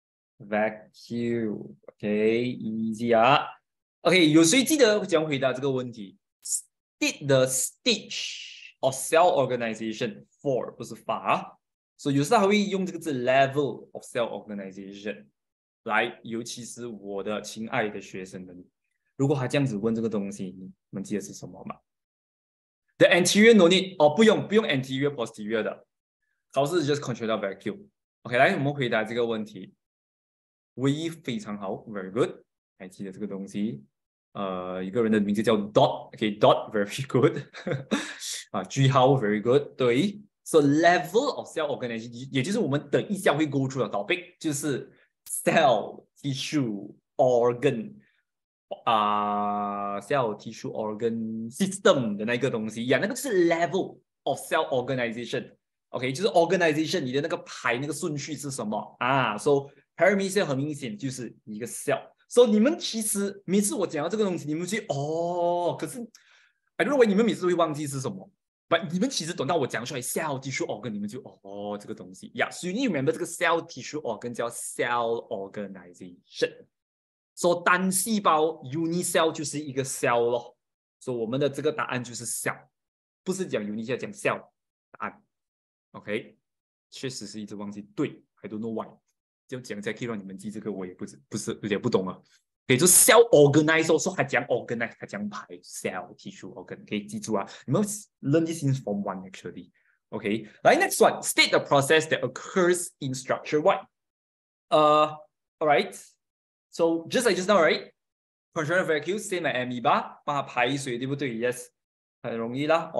vacuum。OK，easy 啊。OK， 有谁记得怎样回答这个问题 ？State the stage of cell organization for 不是 for， 所以有时候还会用这个字 level of cell organization。来，尤其是我的亲爱的学生们，如果他这样子问这个东西，你们记得是什么吗 ？The anterior no need， 哦，不用 anterior posterior 的，考试 just contractile vacuum。OK， 来，我们回答这个问题，唯一非常好 ，very good， 还记得这个东西。一个人的名字叫 Dot，OK，Dot very good， 啊，句号 very good， 对。So level of cell organization， 也就是我们等一下会 go through 的 topic， 就是。cell tissue organ cell tissue organ system 的那个东西呀，那个是 level of cell organization。OK， 就是 organization 你的那个排那个顺序是什么啊 ？So paramecium 很明显就是一个 cell。So 你们其实每次我讲到这个东西，你们就哦，可是 I don't know why 你们每次会忘记是什么。But 你们其实等到我讲出来 cell tissue organ， 你们就哦这个东西呀。所以你 remember 这个 cell tissue organ 叫 cell organization。So 单细胞 unicell 就是一个 cell 咯。所以我们的这个答案就是 cell， 不是讲 unicell， 讲 cell 答案。OK， 确实是一直忘记。对 ，I don't know why。就讲才可以让你们记这个，我也不是有点不懂啊。可以就 cell organize， 说它讲 organize， 它讲排 cell tissue organ， 可以记住啊。你们 learn this in form 1 actually。OK， 来 next one， state the process that occurs in structure Y。alright， so just like just now right，contractile vacuum same like amoeba， 帮它排水，对不对 ？Yes， 很容易啦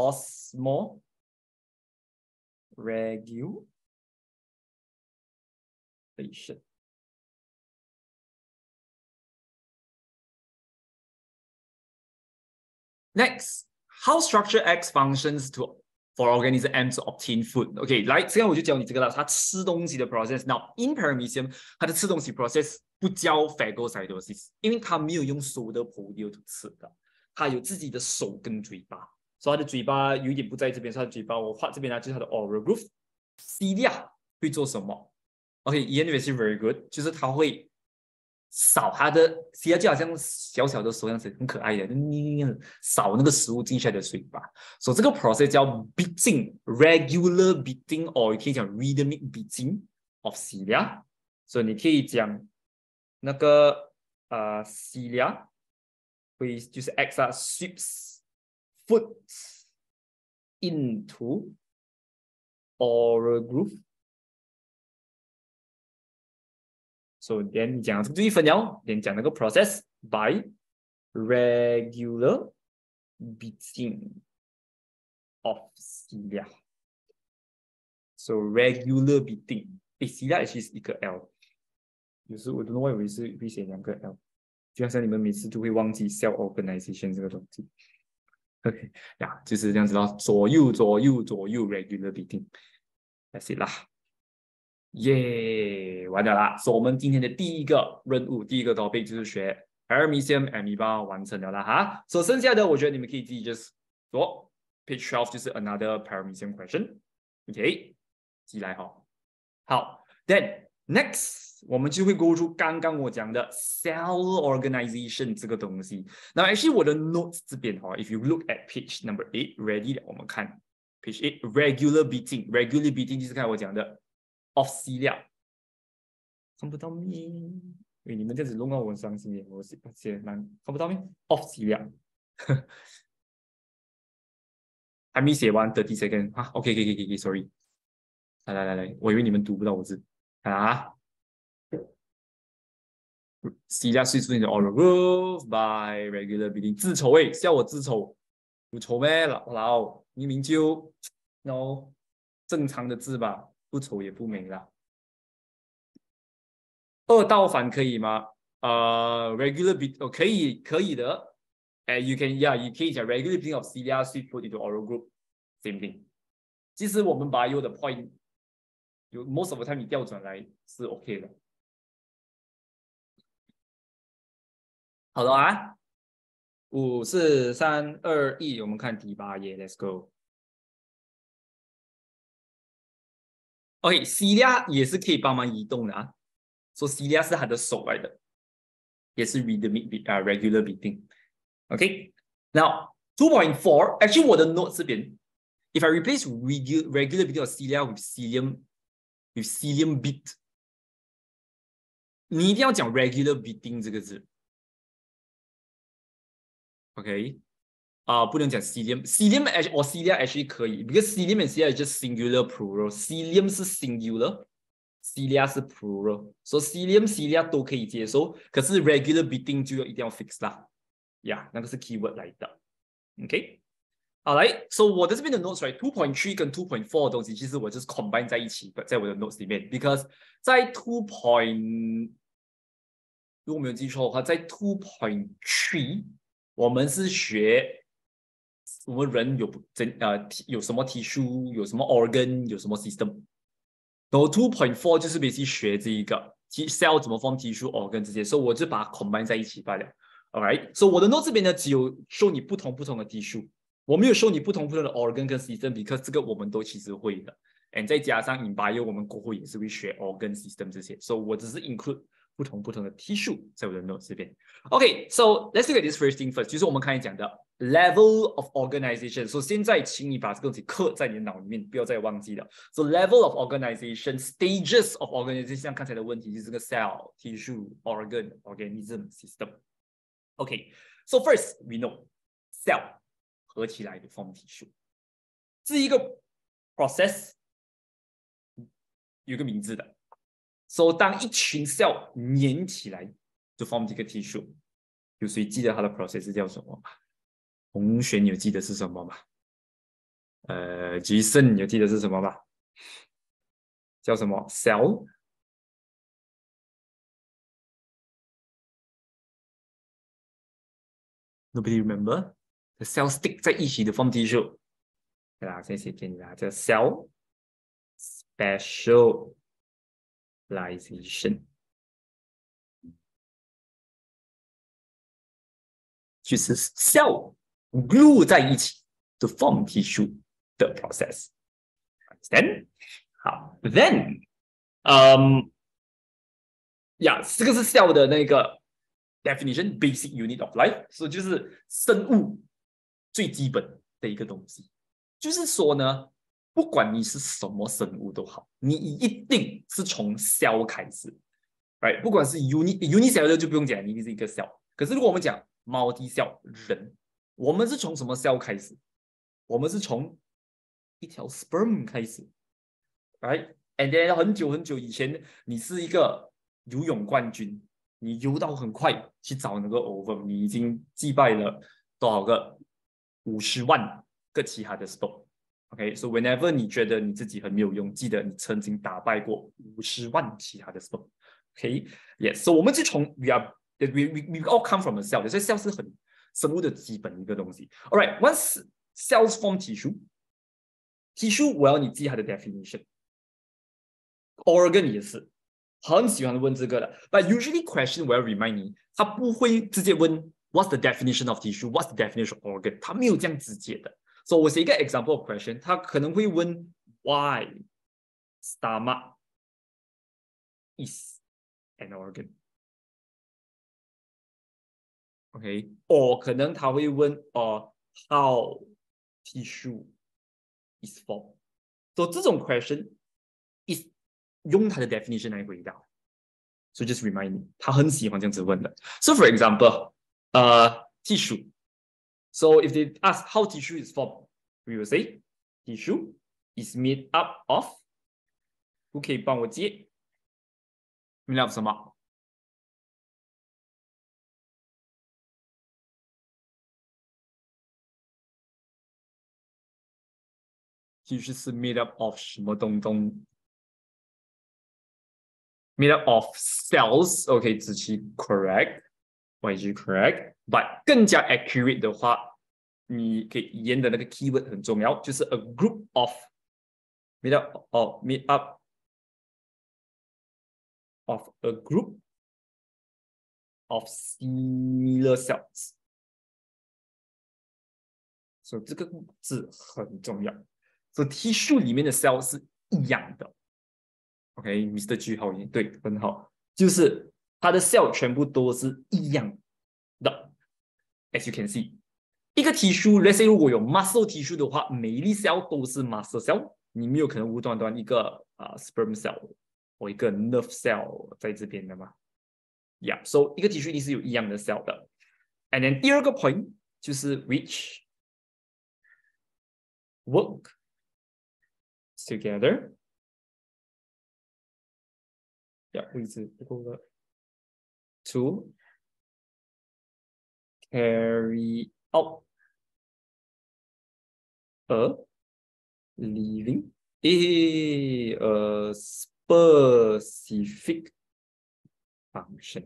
，osmoregulation。Next, how structure X functions for organism M to obtain food. OK， 来，这样我就教你这个了。它吃东西的 process。Now, in paramecium， 它的吃东西 process 不叫 phagocytosis， 因为它没有用手的 polio 吃的，它有自己的手跟嘴巴。所以它的嘴巴有一点不在这边，所以它的嘴巴我画这边呢，就是它的 oral groove。Cilia 会做什么 ？OK，Ian is very good， 就是它会。扫它的，其实就好像小小的手样子，很可爱的，扫那个食物进去的水吧。所以这个 process 叫 beating，regular beating，or 可以讲 rhythmic beating of cilia。所以你可以讲那个cilia 会就是 X sweeps foot into oral groove。So then 你讲这个就1分了，连讲那个 process by regular beating of cilia。So regular beating， cilia 其实是一个 L， 有时我 don't know why 我是会写2个 L， 就好像你们每次都会忘记 cell organization 这个东西。OK 呀，就是这样子咯，左右 regular beating。That's it 啦。耶，完了啦！所以我们今天的第一个任务，第一个 topic 就是学 paramecium amoeba 完成了啦哈。所以剩下的，我觉得你们可以自己就是做 page 12就是 another Paramecium question。OK， 记来哈。好 ，then next 我们就会 go through 刚刚我讲的 cell organization 这个东西。那 actually 我的 notes 这边哈 ，if you look at page number 8 ready 了，我们看 page 8 regular beating，regular beating 就是刚才我讲的 of cilia， 看不到咩？因为你们这样子弄到我很伤心耶，我写难看不到咩 ？of cilia 还没写完30 second 啊 ，OK sorry， 来，我以为你们读不到我字啊。Cilia switch in the oral groove by regular beating， 字丑诶，笑我字丑，不丑咩？老明明就正常的字吧，不丑也不美啦。二道反可以吗？regular beat 可以的。you can you 可以讲 regular beating of cilia switch put into oral group same thing。其实我们把有的 point 有 most of the time 你调转来是 OK 的。好了啊，5、4、3、2、1，我们看第8页 ，Let's go。OK，cilia 也是可以帮忙移动的啊，说 cilia 是它的手来的，也是 rhythmic regular beating。OK，now 2.4，actually 我的 note 这边 ，if I replace regular beating of cilia with cilium beat， 你一定要讲 regular beating 这个字。OK， 不能讲 cilium or cilia actually 可以 ，because cilium and cilia is just singular plural，cilium 是 singular，cilia 是 plural，so cilium、cilia 都可以接受，可是 regular beating 就一定要 fix 啦，呀，那个是 keyword 来的 ，OK， 好来 ，so 我的这边的 notes right 2.3 跟 2.4 的东西，其实我就是 combine 在一起，在我的 notes 里面 ，because 在如果没有记错的话，在 2.3。我们是学我们人有什么 tissue， 有什么 organ， 有什么 system。然后 2.4 就是 basically 学这一个 cell 怎么 form tissue organ 这些，所以我就把它 combine 在一起罢了。Alright， 所以我的 note 这边呢只有 show 你不同的 tissue， 我没有 show 你不同的 organ 跟 system，because 这个我们都其实会的。And 再加上 in bio 我们过后也是会学 organ system 这些，所以我只是 include 不同的 tissue 在我的 note 这边。OK，so let's look at this first thing first， 就是我们刚才讲的 level of organization。所以现在请你把这个东西刻在你的脑里面，不要再忘记了。So level of organization, stages of organization， 像刚才的问题就是这个 cell, tissue, organ, organism, system。OK，so first we know cell 合起来的 form tissue， 这一个 process 有个名字的。So 当一群 cell 粘起来就 form 这个 tissue， 有谁记得它的 process 叫什么吗？同学你有记得是什么吗？Jason 你有记得是什么吗？叫什么 cell？ Nobody remember？ The cell stick 在一起的 form tissue。对啦，先写给你啦，叫 cell specialization， 就是 cell glue 在一起to form tissue 的 process。Understand？ 好 ，then， 这个是 cell 的那个 definition basic unit of life， 所以就是生物最基本的一个东西。就是说呢，不管你是什么生物都好，你一定是从 cell 开始 ，right？ 不管是 unicellular 就不用讲，你一定是一个 cell。可是如果我们讲 multi-cell 人，我们是从什么 cell 开始？我们是从一条 sperm 开始 ，right？And then 很久以前，你是一个游泳冠军，你游到很快去找那个 ovum， 你已经击败了多少个50万个其他的 sperm。OK，so whenever 你觉得你自己很没有用，记得你曾经打败过50万其他的 sperm。OK，yes，so 我们就从 we all come from a cell， 所以 cell 是很生物的基本一个东西。Alright， once cells form tissue 我要你记它的 definition。Organ 也是很喜欢问这个的 ，but usually question 我要 remind 你，他不会直接问 what's the definition of tissue， what's the definition of organ， 他没有这样直接的。 So 我写一个 example of question， 他可能会问 why stomach is an organ。 OK， or 可能他会问how tissue is formed。 So 这种 question is 用他的 definition 来回答。So just remind me， 他很喜欢这样子问的。So for example， tissue。 So if they ask how tissue is formed, we will say tissue is made up of， 不可以帮我接 made up 什么？ tissue 是 made up of 什么东东？ made up of cells。 OK， 子琪 correct，YG correct， but 更加 accurate 的话，你可以验的那个 keyword 很重要，就是 a group of made up of a group of similar cells。 所以这个字很重要。所以 tissue 里面的 cell 是一样的。OK，Mr. 句号也对，很好，就是它的 cell 全部都是一样的。As you can see， 一个 tissue，let's say 如果有 muscle tissue 的话，每一粒 cell 都是 muscle cell， 你没有可能无端端一个sperm cell 或一个 nerve cell 在这边的嘛。Yeah，so 一个 tissue 一定是有一样的 cell 的。And then 第二个 point 就是 which work together。位置不够了。To carry out a living a specific function。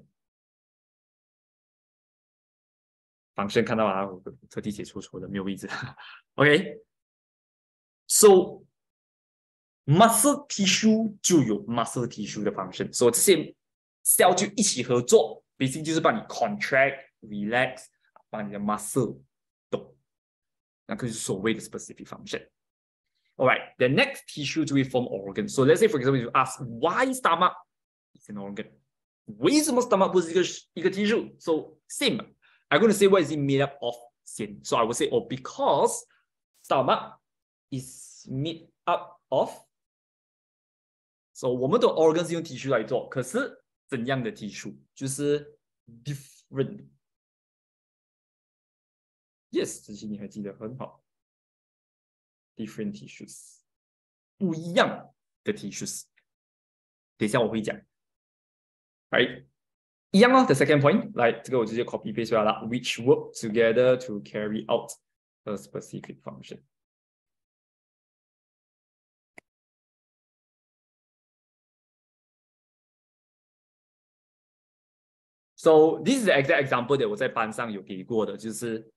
function 看到啊，我特地写错的，没有位置。OK，so muscle tissue 就有 muscle tissue 的 function， 所以这些 cell 就一起合作 ，basically 就是帮你 contract、relax， 帮你的 muscle 动，那个就是所谓的 specific function。Alright， the next tissue 就会 form organ。 So let's say for example you ask why stomach is an organ， 为什么 stomach 不是一个 tissue？ So same，I'm going to say what is it made up of 先。So I will say because stomach is made up of。So 我们的 organ 是用 tissue 来做，可是怎样的 tissue？ 就是 different。 Yes， 子琪你还记得很好。different tissues， 不一样的 tissues。等一下我会讲。Right， 一样哦。The second point， 来这个我直接 copy paste 出来了。Which work together to carry out a specific function。So this is the exact example that 我在班上有给过的，就是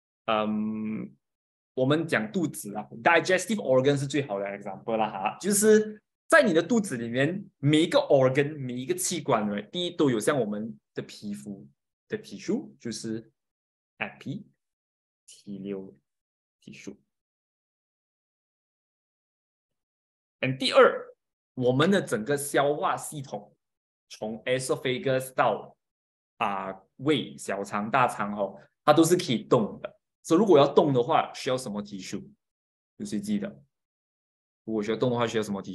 我们讲肚子啊 ，digestive organ 是最好的 example 啦哈，就是在你的肚子里面，每一个 organ 每一个器官呢，第一都有像我们的皮肤的 tissue， 就是 epithelial tissue。And 第二，我们的整个消化系统，从 esophagus 到胃、小肠、大肠它都是可以动的。所以如果要动的话，需要什么 tissue？ 有谁记得？如果需要动的话，需要什么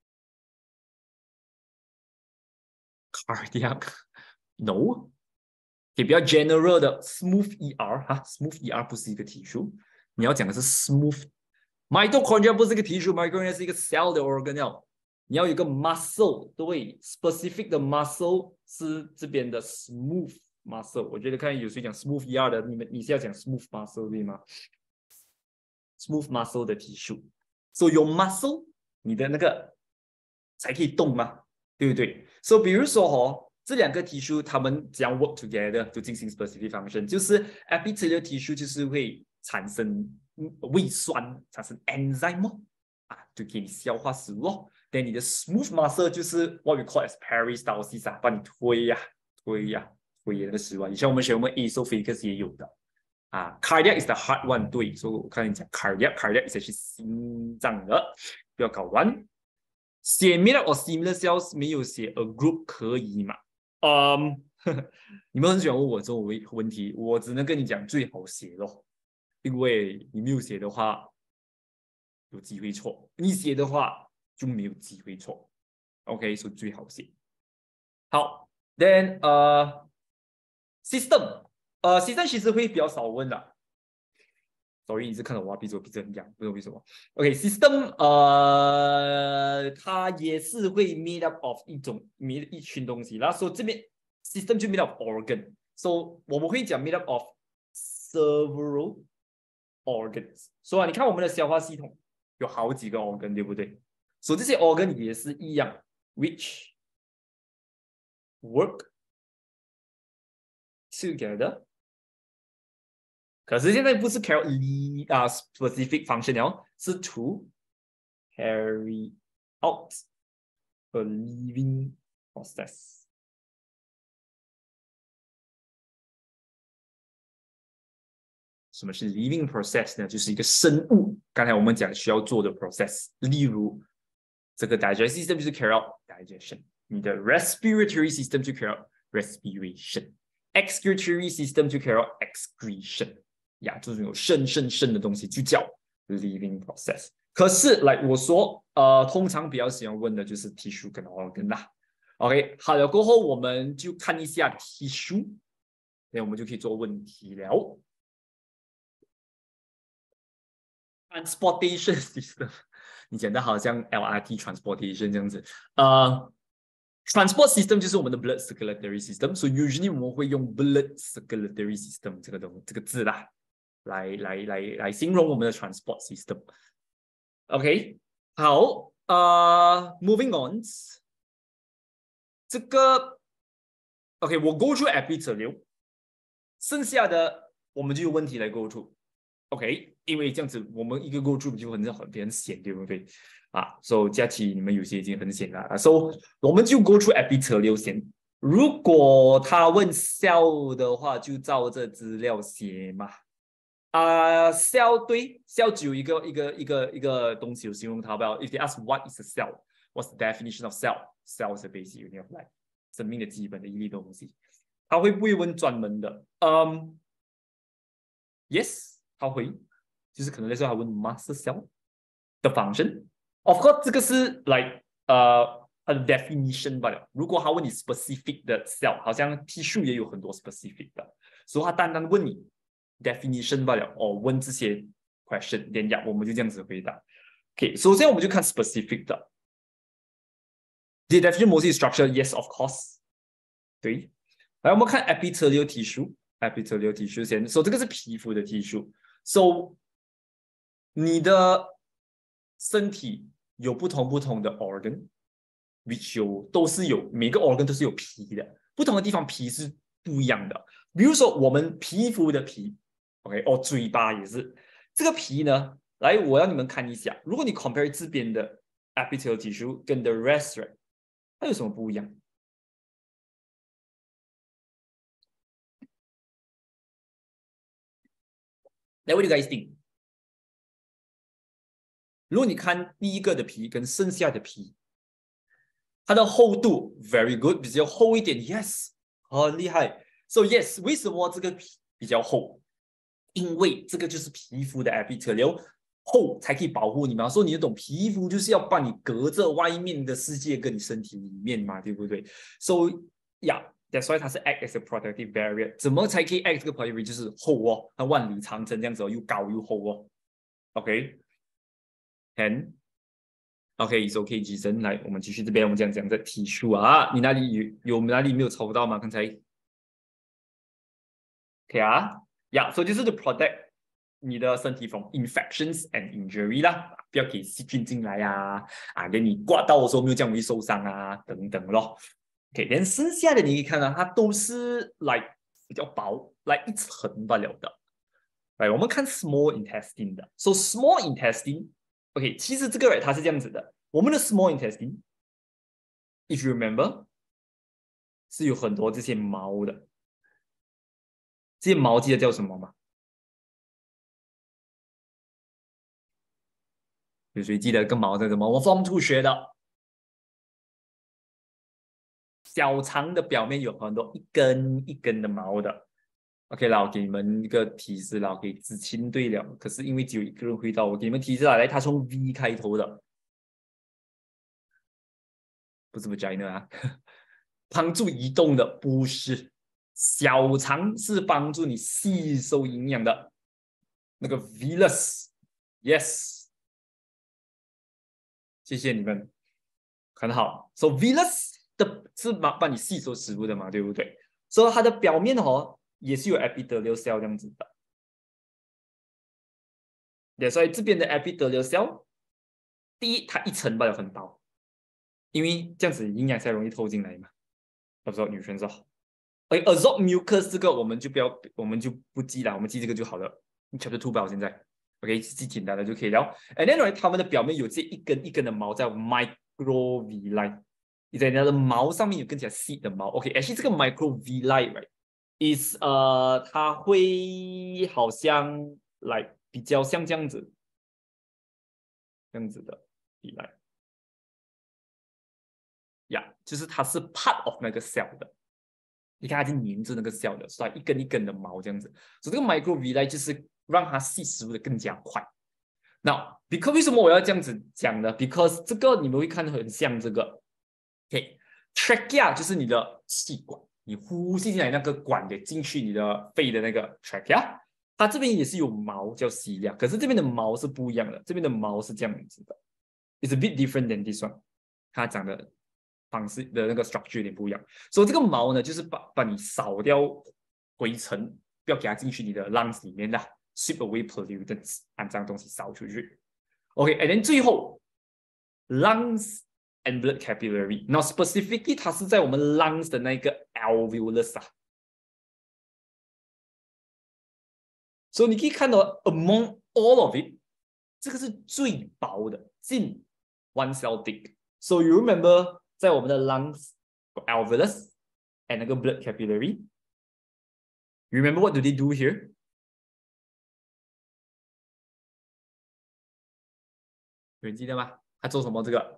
tissue？Cardiac no， 比较 general 的 smooth ER 哈 ，smooth ER 不是一个 tissue， 你要讲的是 smooth。Mitochondria 不是一个 tissue，mitochondria 是一个 cell 的 organelle。你要有一个 muscle， 对 ，specific 的 muscle 是这边的 smooth muscle。我觉得看有谁讲 smooth ER 的，你是要讲 smooth muscle 对吗 ？smooth muscle 的 tissue，so 有 muscle， 你的那个才可以动嘛，对不对 ？So 比如说这两个 tissue 它们怎样 work together 就进行 specific function， 就是 epithelial tissue 就是会产生胃酸，产生 enzyme 就给你消化食物。Then 你的 smooth muscle 就是 what we call as peristalsis 帮你推那个食物。以前我们学我们 esophagus 也有的 cardiac is the heart one， 对，所以我看你讲 cardiac是心脏的，不要搞乱。写 made up of similar cells 没有写 a group 可以吗？你们很喜欢问我这种问题，我只能跟你讲最好写咯，因为你没有写的话有机会错，你写的话就没有机会错。OK， 所以最好写。好 ，then system 其实会比较少问的。sorry， 你是看到我鼻子很痒，不知道为什么。OK，system 它也是会 made up of 一群东西，然后说这边 system 就 made up of organ，so 我们会讲 made up of several organs。所以你看我们的消化系统有好几个 organ， 对不对？所以这些 organ 也是一样 ，which work together。可是现在不是 carry specific function 了，是 to carry out a living process。什么是 living process 呢？就是一个生物，刚才我们讲需要做的 process。例如，这个 digestive system 就是 carry out digestion， 你的 respiratory system 就 carry out respiration，excretory system 就 carry out excretion。呀，这种有肾的东西就叫 living process。可是，来我说，通常比较喜欢问的就是 tissue 跟 organ 啦。OK， 好了，过后我们就看一下 tissue， 那我们就可以做问题了。transportation system， 你讲的好像 LRT transportation 这样子。transport system 就是我们的 blood circulatory system， 所以 usually 我们会用 blood circulatory system 这个字啦。来形容我们的 transport system。OK， 好，moving on， 这个 OK， 我 go through epithelial， 剩下的我们就有问题来 go through。OK， 因为这样子我们一个 go through 就很闲，对不对？So 假期你们有些已经很闲了，so 我们就 go through epithelial 先。如果他问 cell 的话，就照这资料写嘛。cell 对 cell 只有一个东西有形容它吧 ？If they ask what is a cell, what's the definition of cell? Cell is the basic unit of life， 生命的基本的一类东西。他会不会问专门的？Yes， 他会，就是可能那时候他问 master cell 的 function。Of course， 这个是 like a definition 罢了。如果他问你 specific 的 cell， 好像 tissue 也有很多 specific 的，所以他单单问你。definition 罢了，问这些 question， 连呀，我们就这样子回答。OK， 首先我们就看 specific 的。The definition mostly structure, yes, of course。对，来我们看 epithelial tissue。epithelial tissue 先，这个是皮肤的 tissue。So 你的身体有不同的 organ，which 都是有每个 organ 都是有皮的，不同的地方皮是不一样的。比如说我们皮肤的皮。OK， 嘴巴也是这个皮呢。来，我要你们看一下，如果你 compare 这边的 epithelial tissue 跟 the rest， 它有什么不一样？来 ，what do you guys think？ 如果你看第一个的皮跟剩下的皮，它的厚度 very good， 比较厚一点 ，yes， 很厉害。So yes， 为什么这个皮比较厚？因为这个就是皮肤的 epithelial 厚才可以保护你嘛，所以你懂皮肤就是要帮你隔着外面的世界跟你身体里面嘛，对不对 ？So yeah，that's why 它是 act as a protective barrier。怎么才可以 act 这个 protective barrier？ 就是厚哦，它万里长城这样子哦，又高又厚哦。OK，and OK，is OK，Jason，来，我们继续这边，我们讲这体术啊，你哪里有哪里没有抄到吗？刚才 OK 啊？所以就是 to protect 你的身体 from infections and injury 啦，不要给细菌进来给你刮到的时候没有这样容易受伤等等咯。OK， 连剩下的你可以看到，它都是比较薄，一层罢了的。来，我们看 small intestine 的 ，so small intestine，OK， 其实这个它是这样子的，我们的 small intestine，if you remember， 是有很多这些毛的。这些毛记得叫什么吗？ 有谁记得个毛在什么？我 Form 2学的，小肠的表面有很多一根一根的毛的。OK 啦，我给你们一个提示啦，可以知亲对了。可是因为只有一个人回答，我给你们提示啦，来，它从 V 开头的，不是 vagina 啊，帮助移动的不是，小肠是帮助你吸收营养的，那个 Villus，yes，谢谢你们，很好。So Villus 的是帮你吸收食物的嘛，对不对？所以它的表面哦也是有 epithelial cell 这样子的。对，所以这边的 epithelial cell，第一，它一层包很薄，因为这样子营养才容易透进来嘛。absorb nutrients 而 absorb mucus 这个我们就不记了，我们记这个就好了。Chapter 2吧，现在 OK 记简单的就可以了。And then 它们的表面有这一根一根的毛叫 microvilli， 你在它的毛上面有更加细的毛。OK，actually 这个 microvilli right is 它会好像来比较像这样子的 villi。呀，就是它是 part of 那个 cell 的，你看它就粘着那个 cell 的，所以一根一根的毛这样子。所以这个 microvilli 就是让它吸食物的更加快。那 because 为什么我要这样子讲呢 ？Because 这个你们会看很像这个 ，OK，trachea 就是你的气管，你呼吸进来那个管给进去你的肺的那个 trachea，它这边也是有毛叫 cilia，可是这边的毛是不一样的，这边的毛是这样子的 ，it's a bit different than this one， 它长的方式的那个 structure 有点不一样，所以这个毛呢，就是把你扫掉灰尘，不要给它进去你的 lungs 里面的 ，sweep away pollutants， 把脏东西扫出去。OK，and then 最后 lungs and blood capillary，now specifically 它是在我们 lungs 的那个 alveolus 啊，所以你可以看到 among all of it， 这个是最薄的，近 one cell thick。So you remember 在我们的 lungs alveolus and 那个 blood capillary，you remember what do they do here？ 有人记得吗？他做什么？这个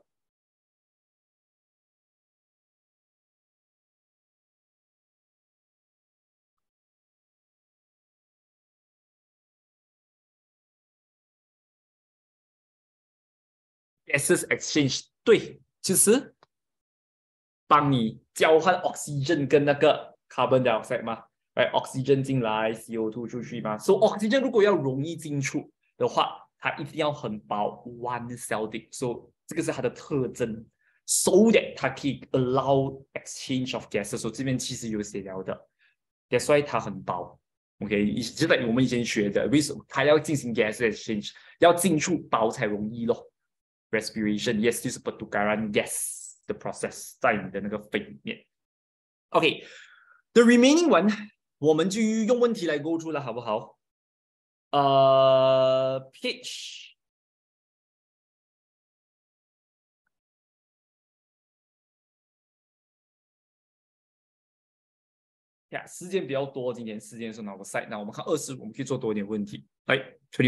gases exchange， 对，就是帮你交换 oxygen 跟那个 carbon dioxide 嘛，哎，oxygen 进来 ，CO2 出去嘛。So oxygen 如果要容易进出的话，它一定要很薄 ，one cell thick。So 这个是它的特征，so that 它可以 allow exchange of gases。所以这边其实有写了的，that's why 它很薄。OK， 就在我们以前学的，为什么它要进行 gas exchange， 要进出薄才容易咯。Respiration yes 就是 pertukaran gas 的 process 在你的那个肺里面。OK，the remaining one 我们就用问题来 go through 了，好不好？Page 呀，时间比较多，今天时间是哪个赛？那我们看20，我们可以做多一点问题。来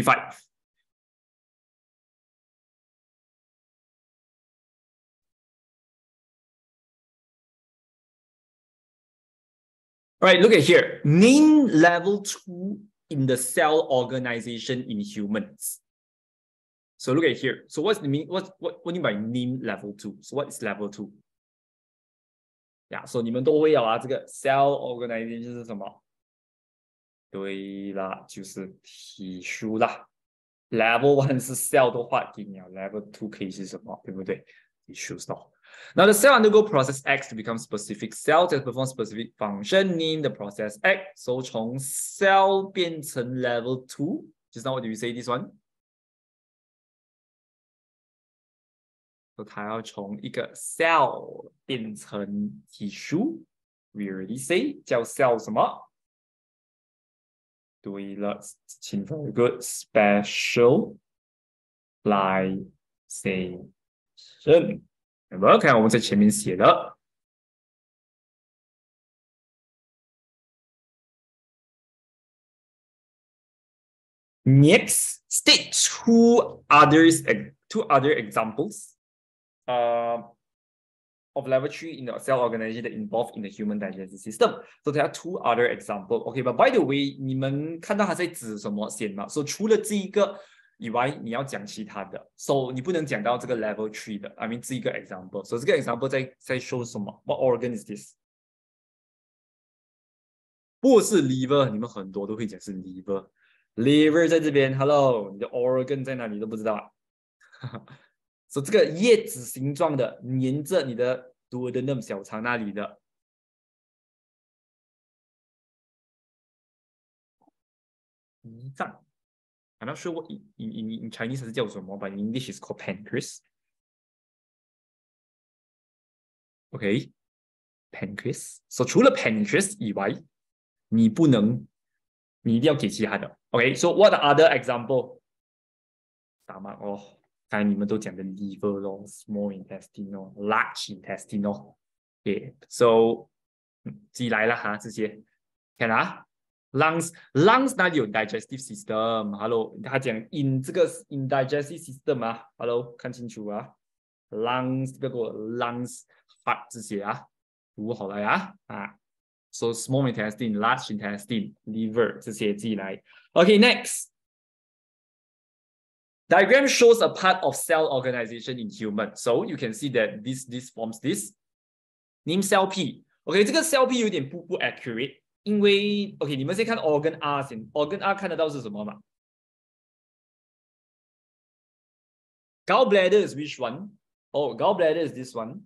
25。Alright, look at here. Name level 2 in the cell organization in humans. So look at here. So what's the mean? What do you mean by name level 2? So what is level 2? 呀，所以你们都会有啊，这个 cell organization 是什么？对啦，就是体书啦。Level 1是 cell 的话，给你啊 Level 2可以是什么？对不对？体书 Now the cell undergo process X to become specific cells that perform specific function. Name the process X. So 从 cell 变成 level 2 ，just now what do you say this one？ So 它要从一个 cell 变成 tissue。We already say 叫 cell 什么？对了，请 very good specialization。有没有看我们在前面写的？Next, state two others two other examples of laboratory in the cell organization that involved in the human digestive system. So there are two other examples. Okay, but by the way, 你们看到他在指什么先吗？ So 除了这一个以外，你要讲其他的。So 你不能讲到这个 level 3的。I mean 这一个 example。So 这个 example 在 show 什么 ？What organ is this？ 不是 liver， 你们很多都会讲是 liver。liver 在这边 ，hello， 你的 organ 在哪里都不知道啊。所以这个叶子形状的，粘着你的 duodenum 小肠那里的，胰脏。I'm not sure what in Chinese 是叫什么 ，but in English is called pancreas. OK, pancreas. So 除了 pancreas 以外，你一定要给其他的。OK, so what are other example？ 打码哦。刚才你们都讲的 liver 咯 ，small intestine 咯 ，large intestine 咯 ，OK， so 自己来了哈，这些看啊 ，lungs 哪里有 digestive system？Hello， 他讲 in 这个 in digestive system 啊 ，Hello， 看清楚啊 ，lungs 不要给我 lungs heart 这些啊，读好来啊，so small intestine、large intestine、liver 这些自己来 ，OK next。Diagram shows a part of cell organization in human. So you can see that this forms this. Name cell P. OK, 这个 cell P 有点不 accurate， 因为 OK 你们先看 organ R 先 ，organ R 看得到是什么吗 ？Gallbladder is which one? Oh, gallbladder is this one.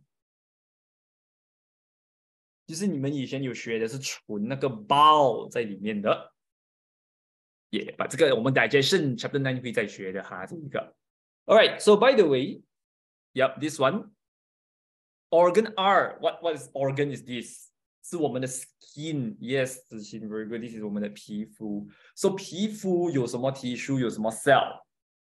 就是你们以前有学的是存那个 bowel 在里面的。把这个我们 digestion chapter 9会再学的哈，这一个。Alright, so by the way, yep, this one, organ R. What is organ is this? 是我们的 skin. Yes, 子欣 very good. This is 我们的皮肤。So 皮肤有什么 tissue， 有什么 cell？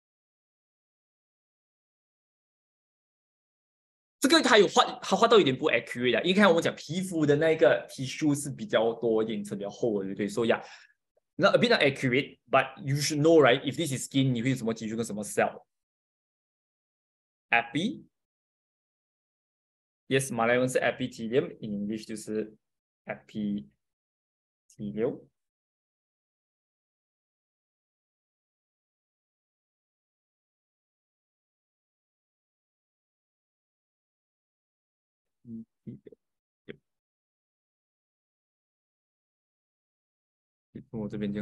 这个它画到有点不 accurate 的，因为看我们讲皮肤的那个 tissue 是比较多一点，是比较厚的，对不对？所以Not a bit not accurate, but you should know, right? If this is skin, 你会有什么 tissue 跟什么 cell? Epi. Yes, 马来文是 epithelium, in English 就是 epithelium. No.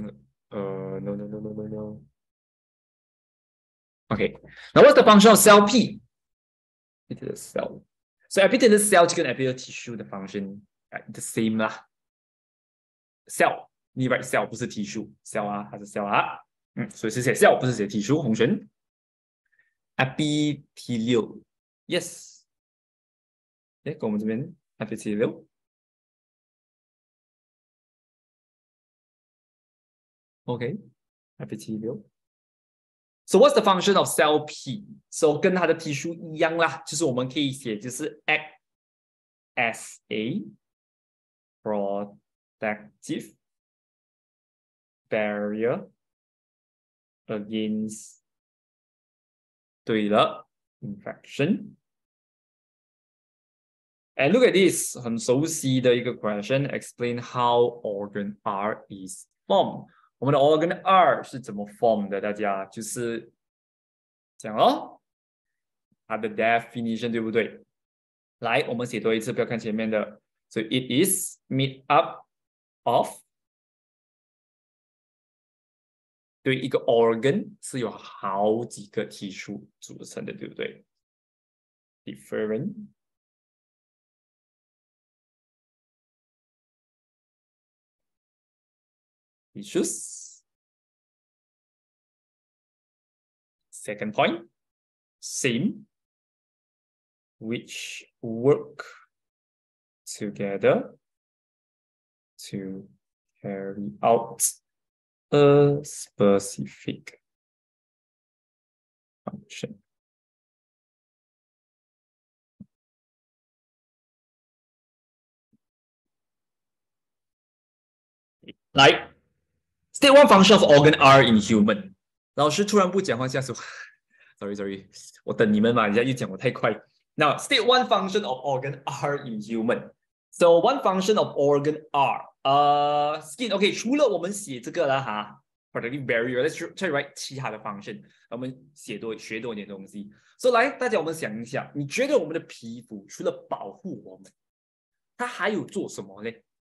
Okay. Now what's the function of cell P? It is a cell. So epithelial cell 就跟 epithelial tissue 的 function the same 啦。cell， 你 write cell 不是 tissue，cell 啊，它是 cell 啊。所以是写 cell 不是写 tissue。洪璇 ，epithelial yes。跟我们这边 epithelial。Okay, epithelial. So what's the function of cell P? So 跟它的 tissue 一样啦，就是我们可以写就是 act as a protective barrier against 对了 infection. And look at this 很熟悉的一个 question. Explain how organ R is formed. 我们的 organ R 是怎么 form 的？大家就是讲哦，它的 definition 对不对？来，我们写多一次，不要看前面的。So it is made up of 对一个 organ 是有好几个 tissue 组成的，对不对 ？Different tissues. Second point, same, which work together to carry out a specific function. Like, state one function of organ R in human. 老师突然不讲话，吓死我！ sorry，我等你们嘛，人家又讲我太快。Now, state one function of organ are in human. So one function of organ are skin. OK， 除了我们写这个了哈 protective barrier，let's try write 其他的 function， 我们学多一点东西。所以来，大家我们想一下，你觉得我们的皮肤除了保护我们，它还有做什么呢？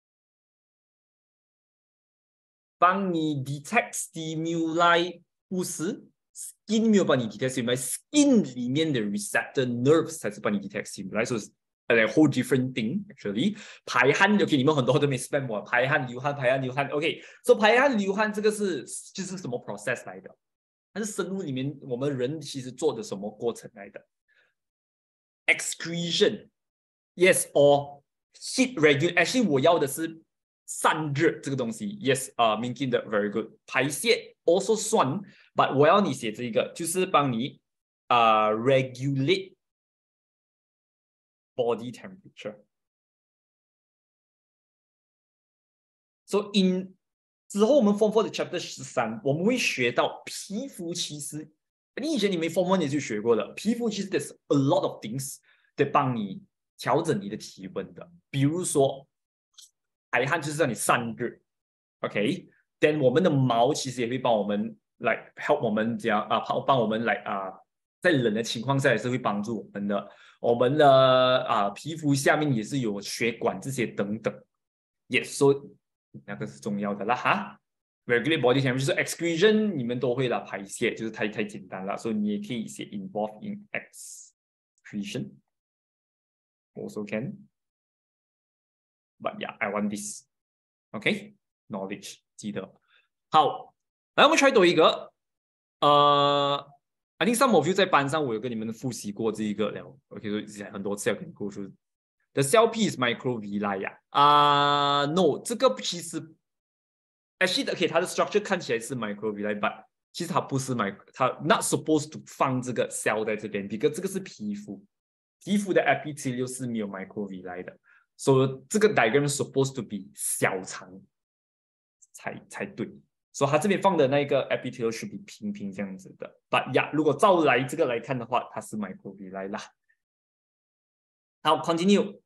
帮你 detect stimuli 不是 skin 没有帮你 detect stimuli，skin 里面的 receptor nerves 才是帮你 detect stimuli， 所以a whole different thing actually。排汗 OK， 你们很多都没 spam 我排汗流汗OK， so 排汗流汗这个就是什么 process 来的？它是生物里面我们人其实做的什么过程来的 ？excretion yes or heat regulation。Actually 我要的是散热这个东西 yes making the very good。排泄 also 算 but 我要你写这一个就是帮你regulate body temperature。 So in 之后我们 Form 4的 Chapter 13我们会学到皮肤其实你以前你没 Form 1也就学过了，皮肤其实 there's a lot of things 在帮你调整你的体温的，比如说排汗就是让你散热 OK，then 我们的毛其实也会帮我们来 help 我们讲帮我们来在冷的情况下也是会帮助我们的，我们的皮肤下面也是有血管这些等等，也说那个是重要的啦哈。Regulate body temperature 就是 excretion 你们都会啦，排泄就是太简单了，所以你也可以写 involved in excretion also can but yeah I want this OK knowledge 记得好，来我们 try 多一个I think some of you 在班上我有跟你们复习过这一个了 OK 所以很多次要跟你过去。The cell P is microvilli 呀no 这个其实 actually OK 它的 structure 看起来是 microvilli but 其实它不是它 not supposed to 放这个 cell 在这边 because 这个是皮肤的 epithelium 是没有 microvilli 的，所以这个 diagram supposed to be 小肠才对，所以它这边放的那个 epithelium should be 平这样子的 but yeah 如果照来这个来看的话它是 microvilli 啦。好 continue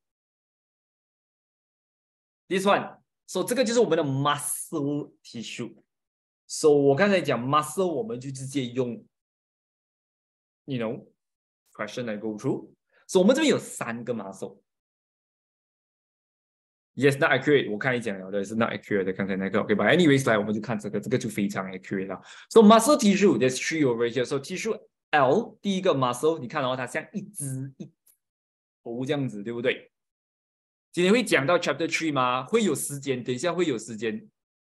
this one so 这个就是我们的 muscle tissue so 我刚才讲 muscle 我们就直接用 you know question 来 go through so 我们这边有3个 muscle yes not accurate 我看你讲了的是 not accurate 的刚才那个 OK but anyways 来我们就看这个就非常 accurate 了 so muscle tissue there's 3 over here so tissue L 第一个 muscle 你看的话它像一头这样子对不对？今天会讲到 Chapter 3吗？会有时间，等一下会有时间。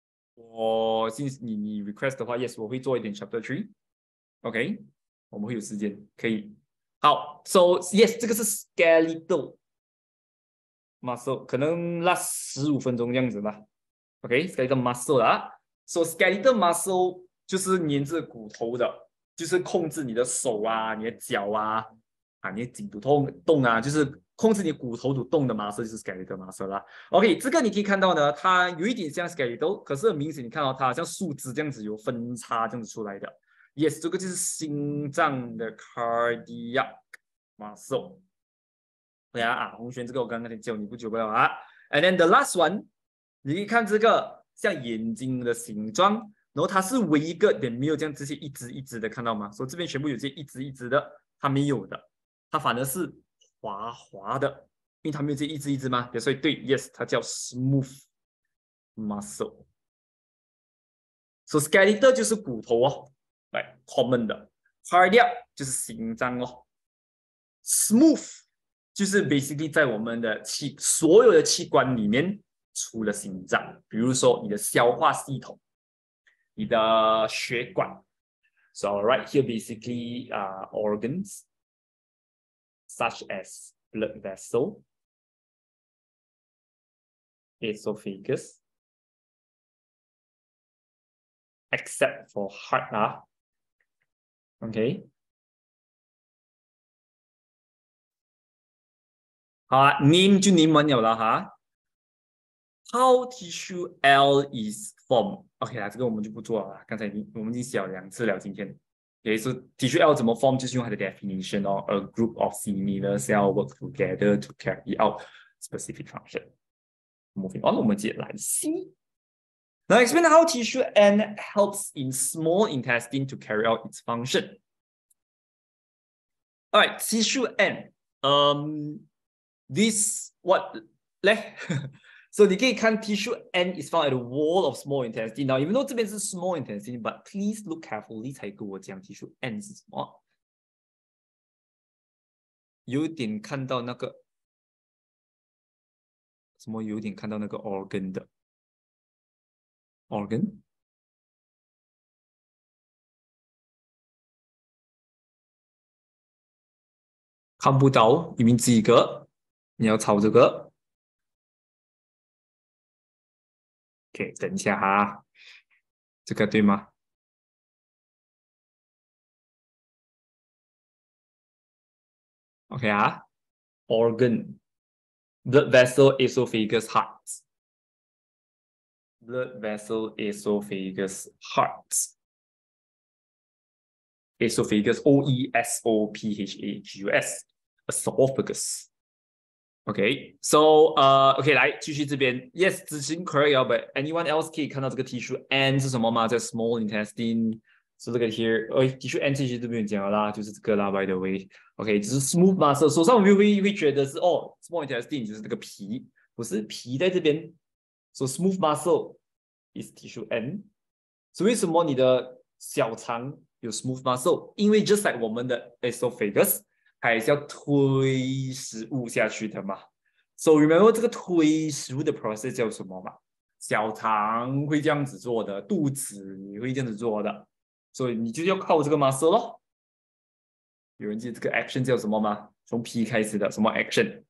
你 request 的话 yes 我会做一点 Chapter 3 OK 我们会有时间可以好 so yes 这个是 skeletal muscle 可能 last 15分钟这样子吧 OK skeletal muscle 啦 so skeletal muscle 就是黏着骨头的，就是控制你的手你的脚你的颈部动就是控制你骨头的动的 muscle 就是 skeletal muscle 啦。OK， 这个你可以看到呢，它有一点像 skeletal， 可是很明显你看到它像树枝这样子有分叉这样子出来的。Yes， 这个就是心脏的 cardiac muscle。对洪轩，这个我刚刚教你不久不了And then the last one， 你可以看这个像眼睛的形状，然后它是唯一一个点没有这样这些一只的，看到吗？所以这边全部有这些一只的，它没有的。它反而是滑的，因为它没有这一只嘛，所以对 ，yes， 它叫 smooth muscle。So skeletal 就是骨头来 common 的 ，cardiac 就是心脏，smooth 就是 basically 在我们的所有的器官里面，除了心脏，比如说你的消化系统、你的血管。So right here basically organs such as blood vessel, esophagus, except for heart OK 好name 就 name 完了啦How tissue L is formed OK 这个我们就不做了刚才我们已经写了2次了今天 Okay, so tissue L 怎么 form 就是用它的 definition a group of similar cell work together to carry out specific function. Moving on, 我们接来 C. Now explain how tissue N helps in small intestine to carry out its function. All right, tissue N. This what So 你可以看 tissue N is found at the wall of small intestine. Now, even though 这边是 small intestine, but please look carefully 才跟我讲 tissue N 是什么。有点看到那个什么，有点看到那个 organ 的 organ。看不到，你们几个？你要抄这个。OK， 等一下哈，这个对吗 ？OK 啊 ，organ, blood vessel, esophagus, heart. Blood vessel, esophagus, heart. Esophagus, O-E-S-O-P-H-A-G-U-S, esophagus. Okay, so OK 来继续这边 ，Yes， 执行 correct but anyone else 可以看到这个 tissue N 是什么吗？在 small intestine， 是这个 here， tissue N 其实都不用讲了啦，就是这个啦 ，by the way，OK， 就是 smooth muscle， 手上我们会觉得是small intestine 就是这个皮，不是皮在这边 ，so smooth muscle is tissue N， 所以为什么你的小肠有 smooth muscle？ 因为 just like 我们的 esophagus。还是要推食物下去的嘛 ，so remember 这个推食物的 process 叫什么嘛？小肠会这样子做的，肚子也会这样子做的，所以你就要靠这个 muscle 咯。有人记得这个 action 叫什么吗？从 P 开始的什么 action？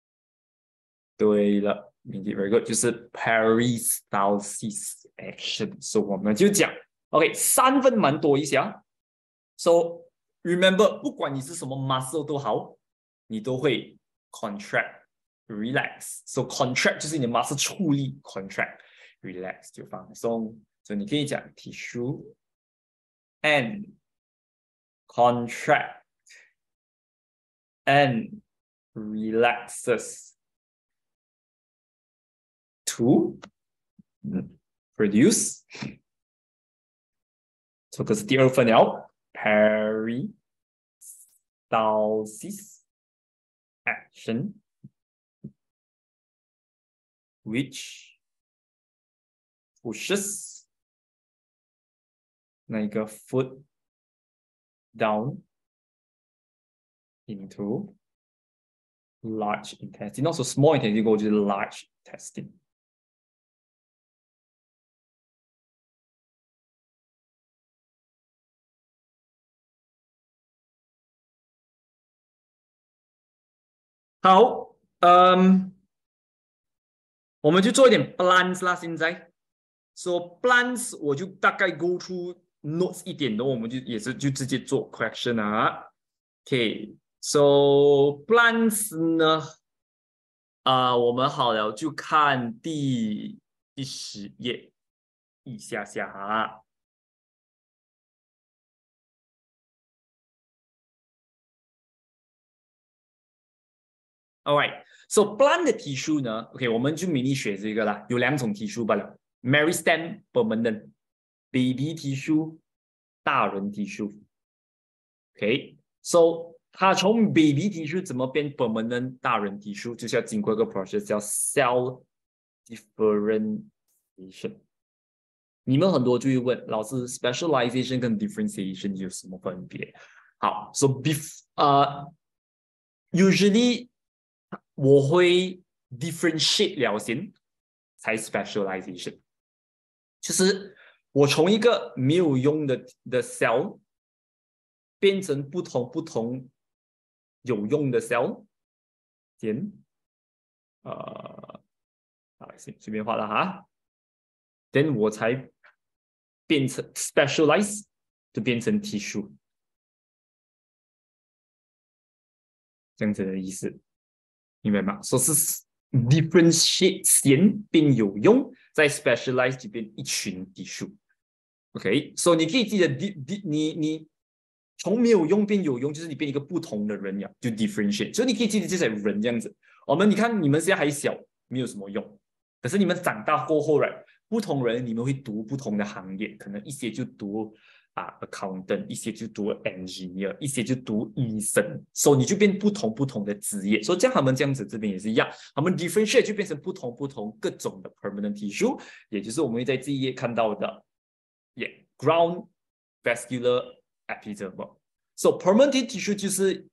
对了 very good， 就是 peristalsis action， 所以我们就讲 ，OK， 3分蛮多一下 ，so。Remember， 不管你是什么 muscle 都好，你都会 contract、relax。So contract 就是你的 muscle 出力 ，contract、relax 就放松。所以你可以讲 tissue and contract and relaxes to produce。这个是第2分了。Peristalsis action, which pushes 那个 foot down into large intestine. Also small intestine go to large intestine.好，我们就做一点 plans 啦。现在 ，so plans 我就大概 go through notes 一点的，我们就也是就直接做 question 啊。OK，so plans 呢，我们好了就看第10页一下下哈。Alright, so plant 的 tissue 呢 ？OK， 我们就明学这个啦。有2种 tissue 罢了 ，meristem permanent baby tissue 大人 tissue。OK，so 它从 baby tissue 怎么变 permanent 大人 tissue， 就是要经过一个 process 叫 cell differentiation。你们很多就会问老师 ，specialization 跟 differentiation 有什么分别？好 ，so usually 我会 differentiate 了先，才 specialization。就是我从一个没有用的 cell 变成不同有用的 cell， 先随便画了哈 ，then 我才变成 specialize， 就变成 tissue， 这样子的意思。明白吗？说是 differentiate 先变有用，再 specialize 就变一群 tissue。OK， 所以你可以记得你从没有用变有用，就是你变一个不同的人呀，就 differentiate。所以你可以记得这些人这样子。你看你们现在还小，没有什么用，可是你们长大过后，right，不同人你们会读不同的行业，可能一些就读accountant，一些就读 engineer，一些就读医生，所以你就变不同的职业。所以这样他们这样子这边也是一样，他们 differentiate 就变成不同各种的 permanent tissue，也就是我们会在这一页看到的，ground vascular epidermal。So permanent tissue 就是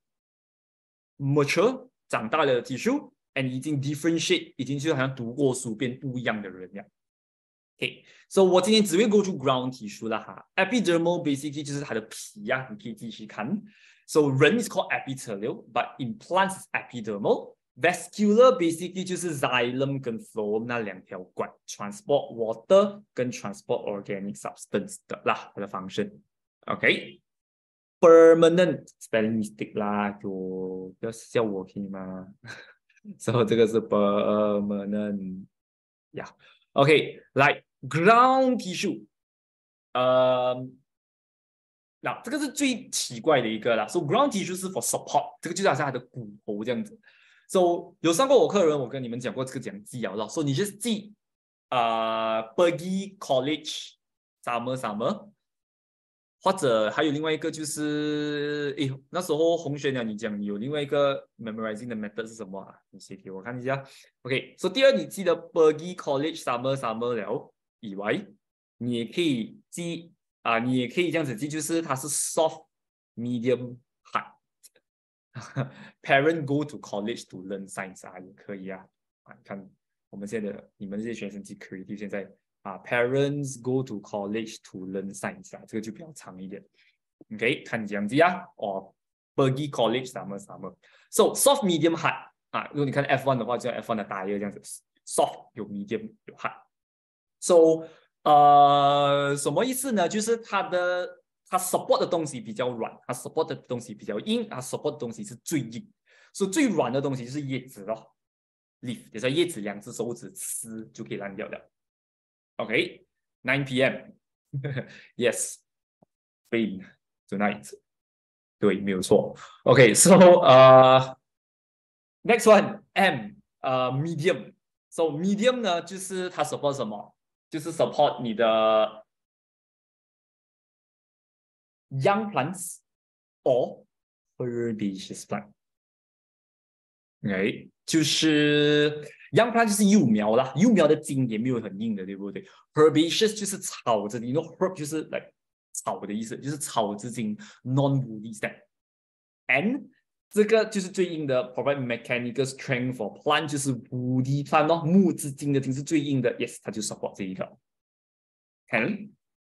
mature 长大了的 tissue，and 已经 differentiate， 已经就好像读过书变不一样的人了。OK，so 我今天只会 go to ground tissue 啦哈。Epidermal basically 就是它的皮啊，你可以继续看。So 人 is called epithelial，but in plants is epidermal。Vascular basically 就是 xylem 跟 phloem 那两条管 ，transport water 跟 transport organic substance 的啦，它的 function。OK，permanent spelling mistake 啦，就不要笑我可以吗？所以这个是 permanent 呀。OK， 来 ground tissue， 那这个是最奇怪的一个啦。So ground tissue 是 for support， 这个就好像它的骨头这样子。So 有上过我课的人，我跟你们讲过这个讲记啊，所以你就记Berkeley College summer，或者还有另外一个就是，那时候洪轩啊，你讲有另外一个 memorizing 的 method 是什么啊？你写给我看一下。OK， 第二你记得 Berkeley College summer 了以外，你也可以记你也可以这样子记，就是它是 soft medium hard。Parent go to college to learn science 也可以啊。看我们现在的你们这些学生记 creative 现在。Parents go to college to learn science 这个就比较长一点。OK， 看这样子啊，Berkeley College summer。So soft medium hard 如果你看 F1 的话，就像 F1 的大约这样子 ，soft 有 medium 有 hard。So 什么意思呢？就是它 support 的东西比较软，它 support 的东西比较硬，它 support 的东西是最硬。所以最软的东西就是叶子咯 ，leaf， 比如说叶子两只手指撕就可以烂掉了。Okay, 9 p.m. Yes, Spain tonight. 对，没有错。Okay, so next one M medium. So medium 呢，就是它 support 什么？就是 support 你的 young plants or herbaceous plant。Okay，就是 young plant 就是幼苗啦，幼苗的茎也没有很硬的，对不对 ？Herbaceous 就是草之茎 ，herb 就是 like 草的意思，就是草之茎 non-woody stem。And 这个就是最硬的 ，provide mechanical strength for plant 就是 woody plant 咯，木之茎的茎是最硬的 ，yes， 它就 support 这一个。看，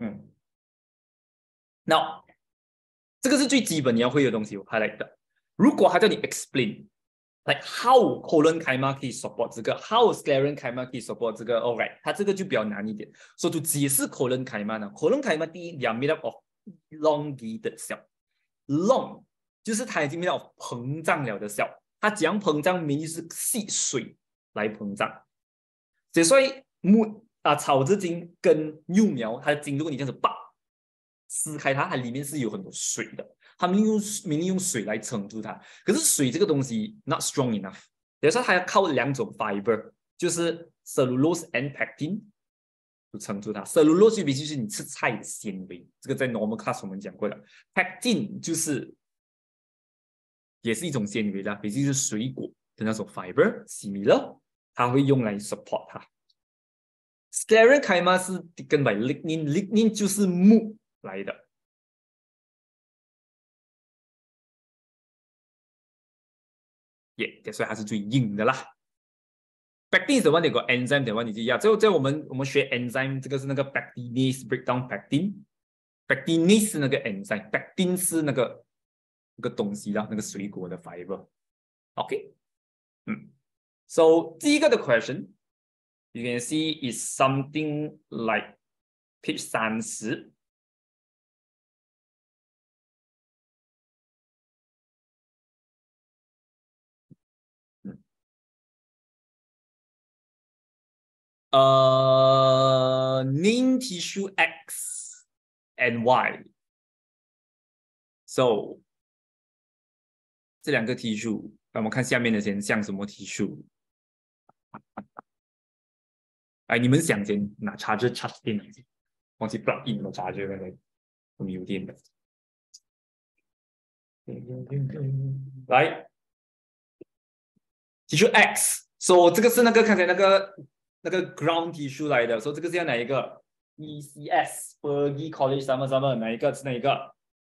那这个是最基本你要会的东西，我 highlight 的。如果他叫你 explain。Like how colon kaima 可以 support 这个 ，how scleron kaima 可以 support 这个 ，alright， 它这个就比较难一点。所以就解释 colon kaima 呢 ，colon kaima 第一，they are made up of elongated cell，long 就是它已经 made up of 膨胀了的 cell， 它怎样膨胀？名义是吸水来膨胀。所以草之茎跟幼苗，它的茎，如果你这样子撕开它，它里面是有很多水的。他们用水来撑住它，可是水这个东西 not strong enough， 有时候它要靠两种 fiber， 就是 cellulose and pectin 就撑住它。cellulose 就是你吃菜的纤维，这个在 normal class 我们讲过了。pectin 就是也是一种纤维啦，毕竟是水果的那种 fiber similar， 它会用来 support 它。Sclerenchyma 是跟 by lignin 就是木来的。所以它是最硬的啦。Pectin 的话，你有个 enzyme 的话，你就要在我们学 enzyme， 这个是那个 pectinase breakdown pectin，pectinase 是那个 enzyme，pectin 是那个东西啦，那个水果的 fiber。OK， So 第一个的 question you can see is something like page 30。name tissue X and Y So 这两个题数，我们看下面的先像什么题数？哎，你们想先拿插着电脑先，忘记 plug in 了插着那个我们有电的。来，题数 X，so 这个是那个刚才那个ground 题数来的，所以这个是要哪一个 ？ECS Berkeley College sama哪一个是哪一个？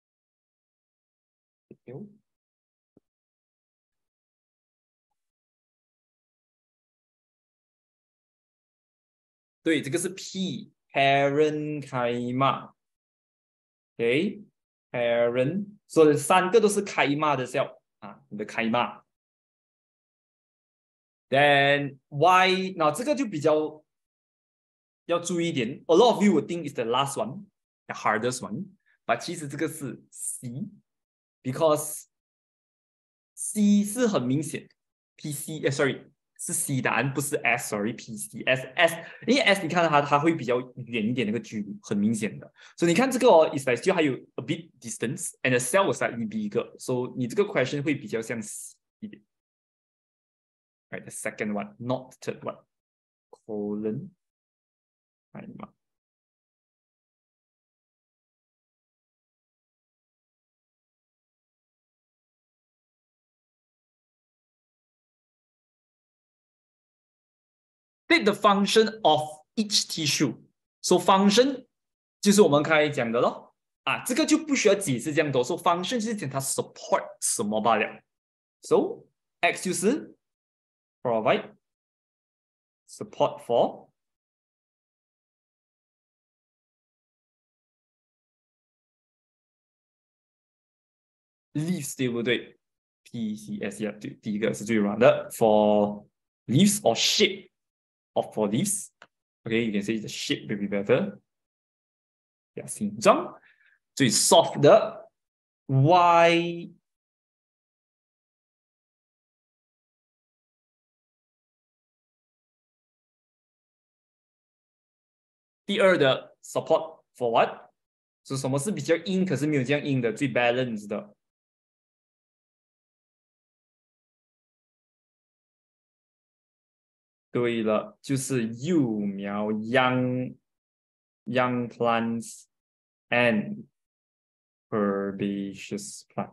对，这个是 P parent 开骂 ，OK parent，所以三个都是开骂的笑啊，你的开骂。Then Y， 那这个就比较要注意一点。A lot of you would think is the last one, the hardest one, but 其实这个是 C，because C 是很明显 ，sorry 是 C 答案，不是 S，sorry PC，S，因为 S 你看它会比较远一点那个距离，很明显的。所以你看这个哦 ，is like 就还有 a bit distance，and the cell was slightly bigger，so 你这个 question 会比较像 C 一点。Right, the second one, not third one. Colon. ？Take the function of each tissue. So function 就是我们刚才讲的咯。啊，这个就不需要解释这样多。So function 就是讲它 support 什么罢了。So X 就是 provide support for leaves， 对不对 ？PCS 呀，对，第一个是最软的 for leaves or shape of for leaves。Okay, you can say the shape will be better。形状最 soft 的 Y。第二的 support for what？ 是什么是比较硬，可是没有这样硬的，最 balance 的。对了，就是幼苗 young plants and herbaceous plant。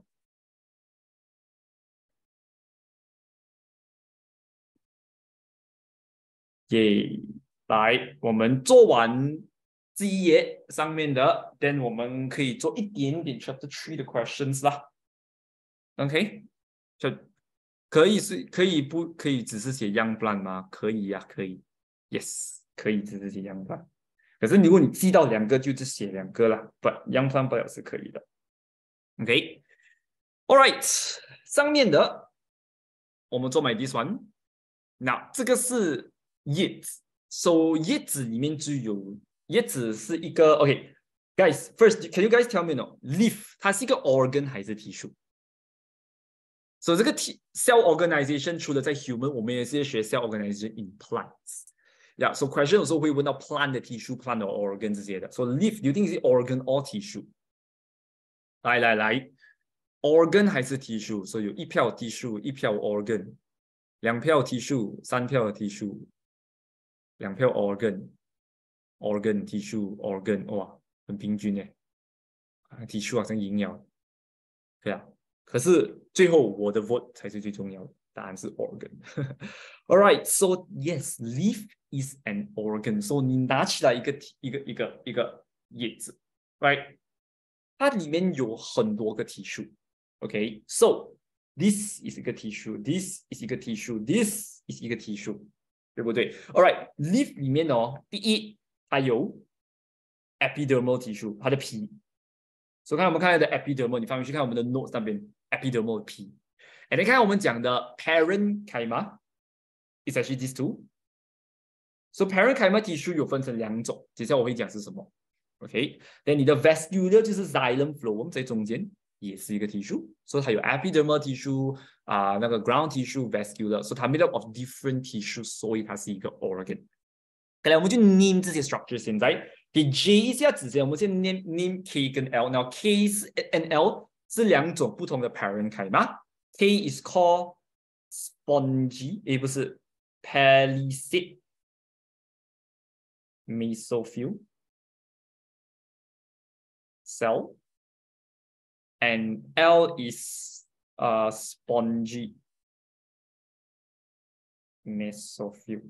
耶，来，我们做完这一页上面的 ，then 我们可以做一点点 chapter 3的 questions 啦。OK， 就可以不可以只是写 young plant 吗？可以呀、可以 ，yes， 可以只是写 young plant。可是如果你记到两个，就只写两个啦。But young plant 不了是可以的。OK，all right， 上面的我们做 my this one。那这个是叶子 ，so 叶子里面就有叶子是一个 OK，guys，first，can you guys tell me no？leaf 它是一个 organ 还是 tissue？So 这个 cell organization 除了在 human， 我们也是学 cell organization in plants。Yeah，so question 有时候会问到 plant 的 tissue、plant 的 organ 这些的。So leaf，do you think is organ or tissue？ 来 ，organ 还是 tissue？ 所以有一票 tissue， 一票 organ， 两票 tissue， 三票 tissue， 两票 organ tissue organ， 哇，很平均耶。tissue 好像赢了，对啊。可是最后我的 vote 才是最重要的，答案是 organ。All right, so yes, leaf is an organ. So 你拿起来一个叶子 ，right？ 它里面有很多个 tissue。Okay, so this is 一个 tissue，this is 一个 tissue，this is 一个 tissue， 对不对 ？All right, leaf 里面哦，第一它有 epidermal tissue， 它的皮。所以看我们看的 epidermal， 你翻回去看我们的 notes 那边 epidermal 皮。And 你看我们讲的 parenchyma is actually these two。So parenchyma tissue 有分成两种，接下来我会讲是什么。OK，then 你的 vascular 就是 xylem phloem 在中间，也是一个 tissue， 所以它有 epidermal tissue 那个 ground tissue vascular， 所以它 made up of different tissue， 所以它是一个 organ。来，我们就 name 这些 structure。现在给 J 一下子，我们先 name K 跟 L， 然后 K 是 and L 是两种不同的 parenchyma 吗 ？K is called spongy， 不是 palisade mesophyll cell， and L is spongy mesophyll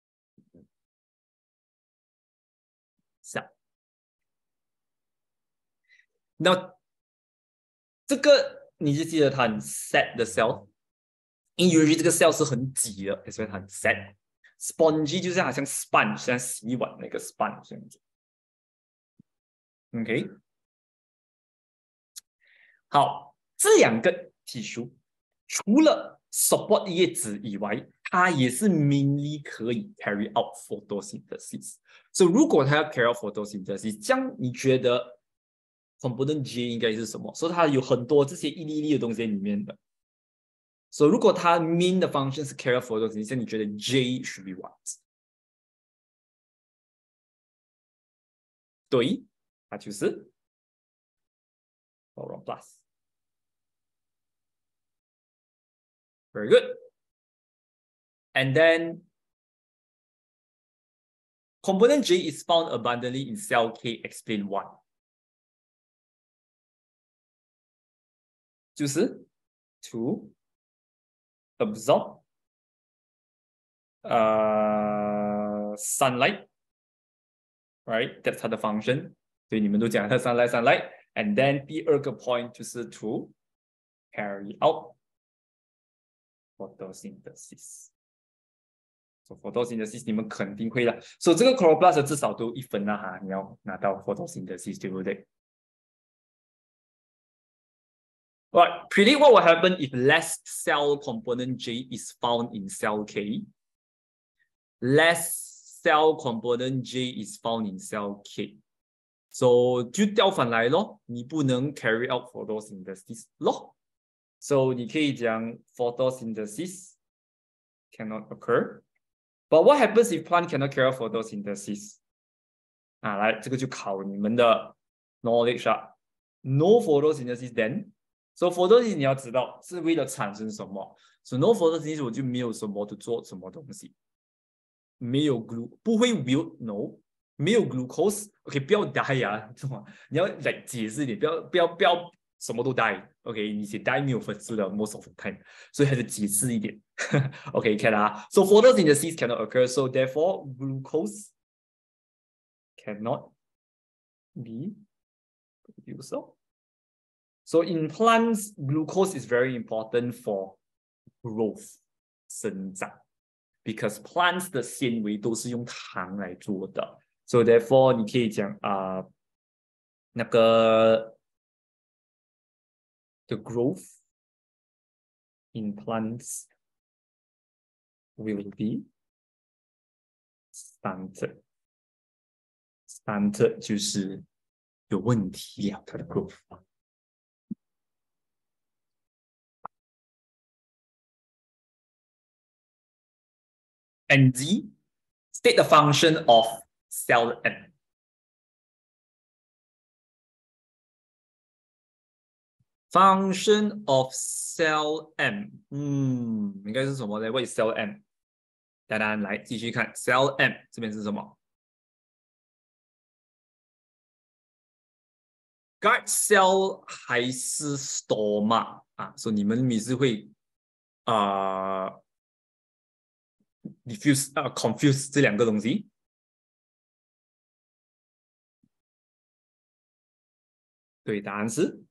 cell。那这个你就记得它很 set 的 cell， 因为由于这个 cell 是很挤的，所以它很 set。spongy 就是好像 sponge， 像洗碗那个 sponge 这样子。OK， 好，这两个体书除了 support 叶子以外，它也是 mainly 可以 carry out photosynthesis。所以如果它要 carry out photosynthesis， 这样你觉得 component J 应该是什么？所以它有很多这些一粒粒的东西在里面的。所以如果它 main 的 function 是 carry out photosynthesis， 你觉得 J should be what？ 对，它就是 chloroplast。Very good. And then component J is found abundantly in cell K. Explain why. 就是 to absorb sunlight, right? That's 它的 function. 所以你们都讲它 sunlight. And then 第二个 point 就是 to carry out photosynthesis. So photosynthesis 你们肯定会的。所以这个 chloroplast 至少都1分了哈，你要拿到 photosynthesis， 对不对？Right, predict what will happen if less cell component J is found in cell K. Less cell component J is found in cell K. So 就调反来咯，你不能 carry out photosynthesis 咯。So 你可以讲 photosynthesis cannot occur. But what happens if plant cannot carry out photosynthesis? 来，这个就考你们的 knowledge 啊。No photosynthesis then.So photosynthesis 你要知道是为了产生什么 ，So no photosynthesis 我就没有什么的做什么东西，没有 不会 build no， 没有 glucose，OK， 不要 die 啊，你要来解释一点，不要什么都 die，OK， 你写 die 没有分数的 most of the time， 所以还是解释一点，OK， 看啦 ，So photosynthesis cannot occur，so therefore glucose cannot be produced.So in plants, glucose is very important for growth, 生长 because plants 的纤维都是用糖来做的 ，so therefore 你可以讲那个 the growth in plants will be stunted. Stunted 就是有问题了，它的 growth。And Z, state the function of cell M. Function of cell M， 应该是什么呢？ What is cell M？ 大家来继续看 cell M 这边是什么 ？Guard cell 还是 stoma 啊？所以你们每次会confuse 这两个东西。对，答案是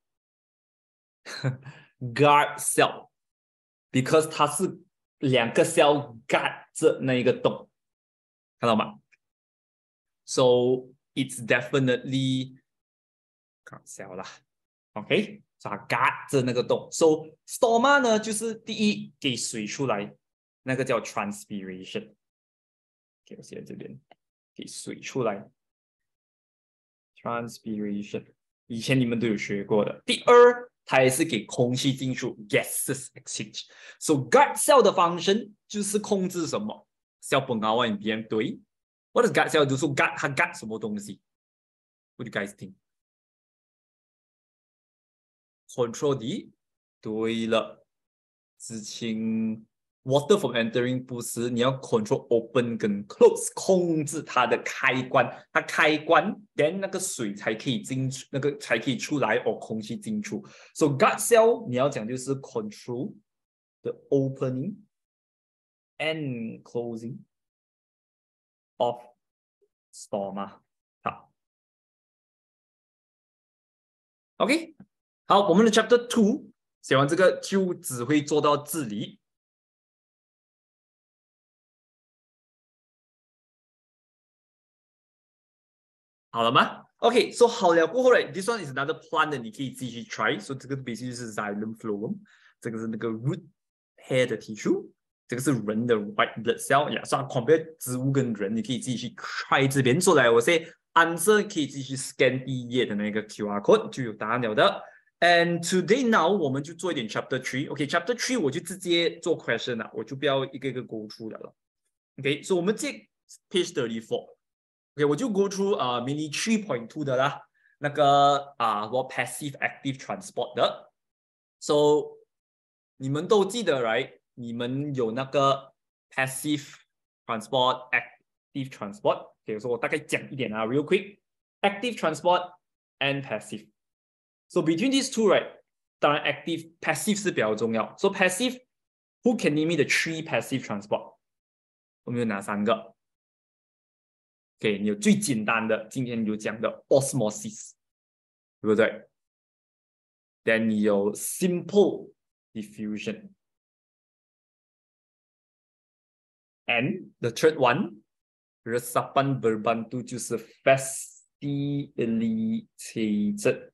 guard cell， because 它是两个 cell guard 着那一个洞，看到吗 ？So it's definitely guard cell 啦 ，OK， 所以它 guard 着那个洞。So stoma 呢，就是第一给水出来，那个叫 transpiration。给我写在这边，给水出来 ，transpiration。以前你们都有学过的。第二，它也是给空气进入 gases exchange。So guard cell 的 function 就是控制什么 ？cell 本高万边对。What does guard cell do？ 说 guard 它 guard 什么东西 ？What do you guys think？ control the， 对了，之前 water from entering 不是，你要 control open 跟 close， 控制它的开关，它开关 then 那个水才可以进出，那个才可以出来，或空气进出。So guard cell 你要讲就是 control the opening and closing of stoma。好，OK， 好，我们的 Chapter 2写完这个就只会做到这里。好了吗 ？OK，so 好了过后嘞 ，this one is another plant 的，你可以自己去 try。所以这个 basically 是 xylem phloem， 这个是那个 root hair 的 tissue， 这个是人的 white blood cell 呀。所以 compare 植物跟人，你可以自己去 try 这边出来。我say answer 可以自己去 scan 第一页的那个 QR code 就有答案了的。And today now 我们就做一点 chapter 3。OK，chapter 3我就直接做 question 了，我就不要一个一个 go through 了。OK， 所以我们接 page 34。OK， 我就 go through mini 3.2 的啦，那个我 passive active transport 的。So 你们都记得 right？ 你们有那个 passive transport、active transport。OK， 所以我大概讲一点啊 ，real quick。active transport and passive。So between these two right， 当然 passive 是比较重要。So passive，who can name me the 3 passive transport？ 我们有哪3个？OK， 你有最简单的，今天你就讲的 osmosis， 对不对 ？Then 你有 simple diffusion，and the third one resapan berbantu 就是 facilitated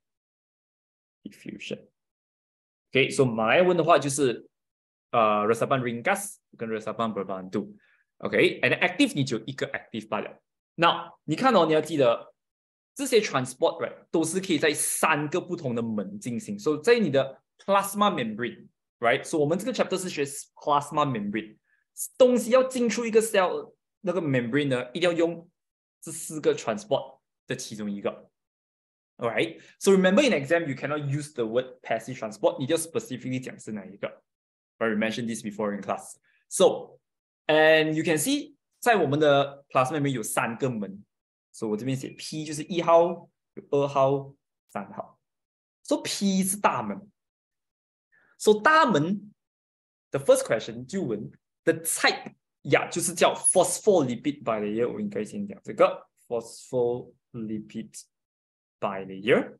diffusion。OK，so 马来文的话就是resapan ringkas 跟 resapan berbantu。OK，and active 你就一个 active 罢了。那你看哦，你要记得这些 transport right 都是可以在3个不同的门进行。所以在你的 plasma membrane right， 所以我们这个 chapter 是学 plasma membrane， 东西要进出一个 cell 那个 membrane 呢，一定要用这4个 transport 的其中一个。Alright, so remember in exam you cannot use the word passive transport， 你就 specifically 讲是哪一个。I mentioned this before in class. So, and you can see 在我们的 plasma membrane 有3个门，所以我这边写 P 就是1号、2号、3号。So P 是大门。So 大门 the first question 就问 the type 呀，就是叫 phospholipid bilayer， 我应该先讲这个 phospholipid bilayer。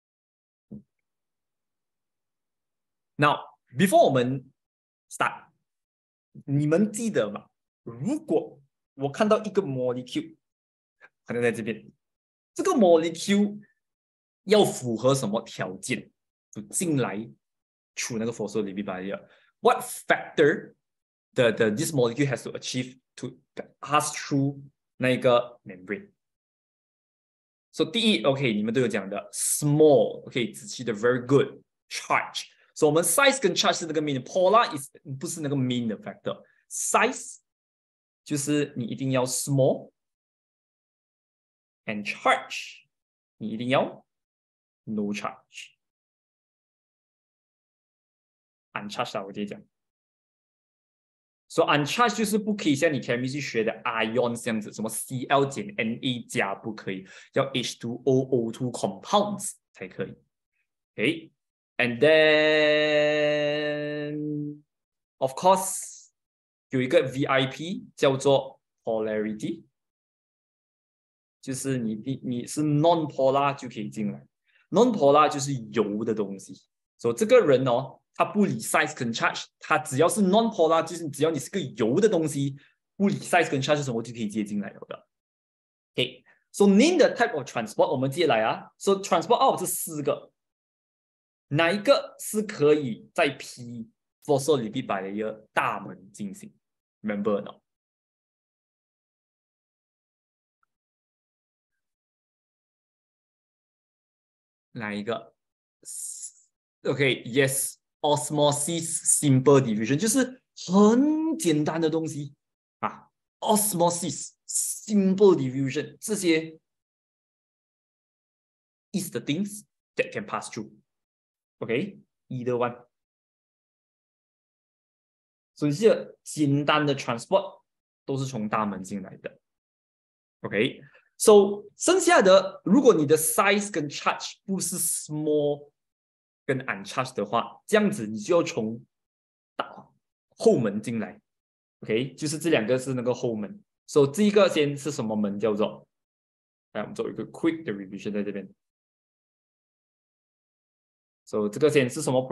Now before 我们 start， 你们记得吗？如果我看到一个 molecule 可能在这边，这个 molecule 要符合什么条件就进来出那个 phospholipid barrier？ What factor this molecule has to achieve to pass through 那个 membrane？ So 第一 ，OK， 你们都有讲的 small，OK， 仔细的 very good charge。所以我们 size 跟 charge 是那个 mean，polar 不是那个 mean 的 factor。size 就是你一定要 small， and charge 你一定要 no charge。uncharged 啊，我直接讲。So uncharged 就是不可以像你 chemistry 学的 ion 这样子，什么 Cl 减 Na 加不可以，要 H2O O2 compounds 才可以。Okay， and then of course 有一个 VIP 叫做 polarity， 就是你是 non-polar 就可以进来 ，non-polar 就是油的东西。所以这个人哦，他不理 size 跟 charge， 他只要是 non-polar， 就是只要你是个油的东西，不理 size 跟 charge 什么就可以接进来了的。Okay， so name the type of transport， 我们接来啊。So transport out 这4个，哪一个是可以在 P phospholipid bilayer 大门进行 ？Remember no？ 哪一个 ？OK，yes， osmosis simple diffusion 就是很简单的东西啊。osmosis simple diffusion 这些 is the things that can pass through。 OK，either one。所以这简单的 transport 都是从大门进来的。OK，so 剩下的，如果你的 size 跟 charge 不是 small 跟 uncharged 的话，这样子你就要从后门进来。OK， 就是这两个是那个后门。So 这一个先是什么门叫做？来，我们做一个 quick 的 revision 在这边。So 这个先是什么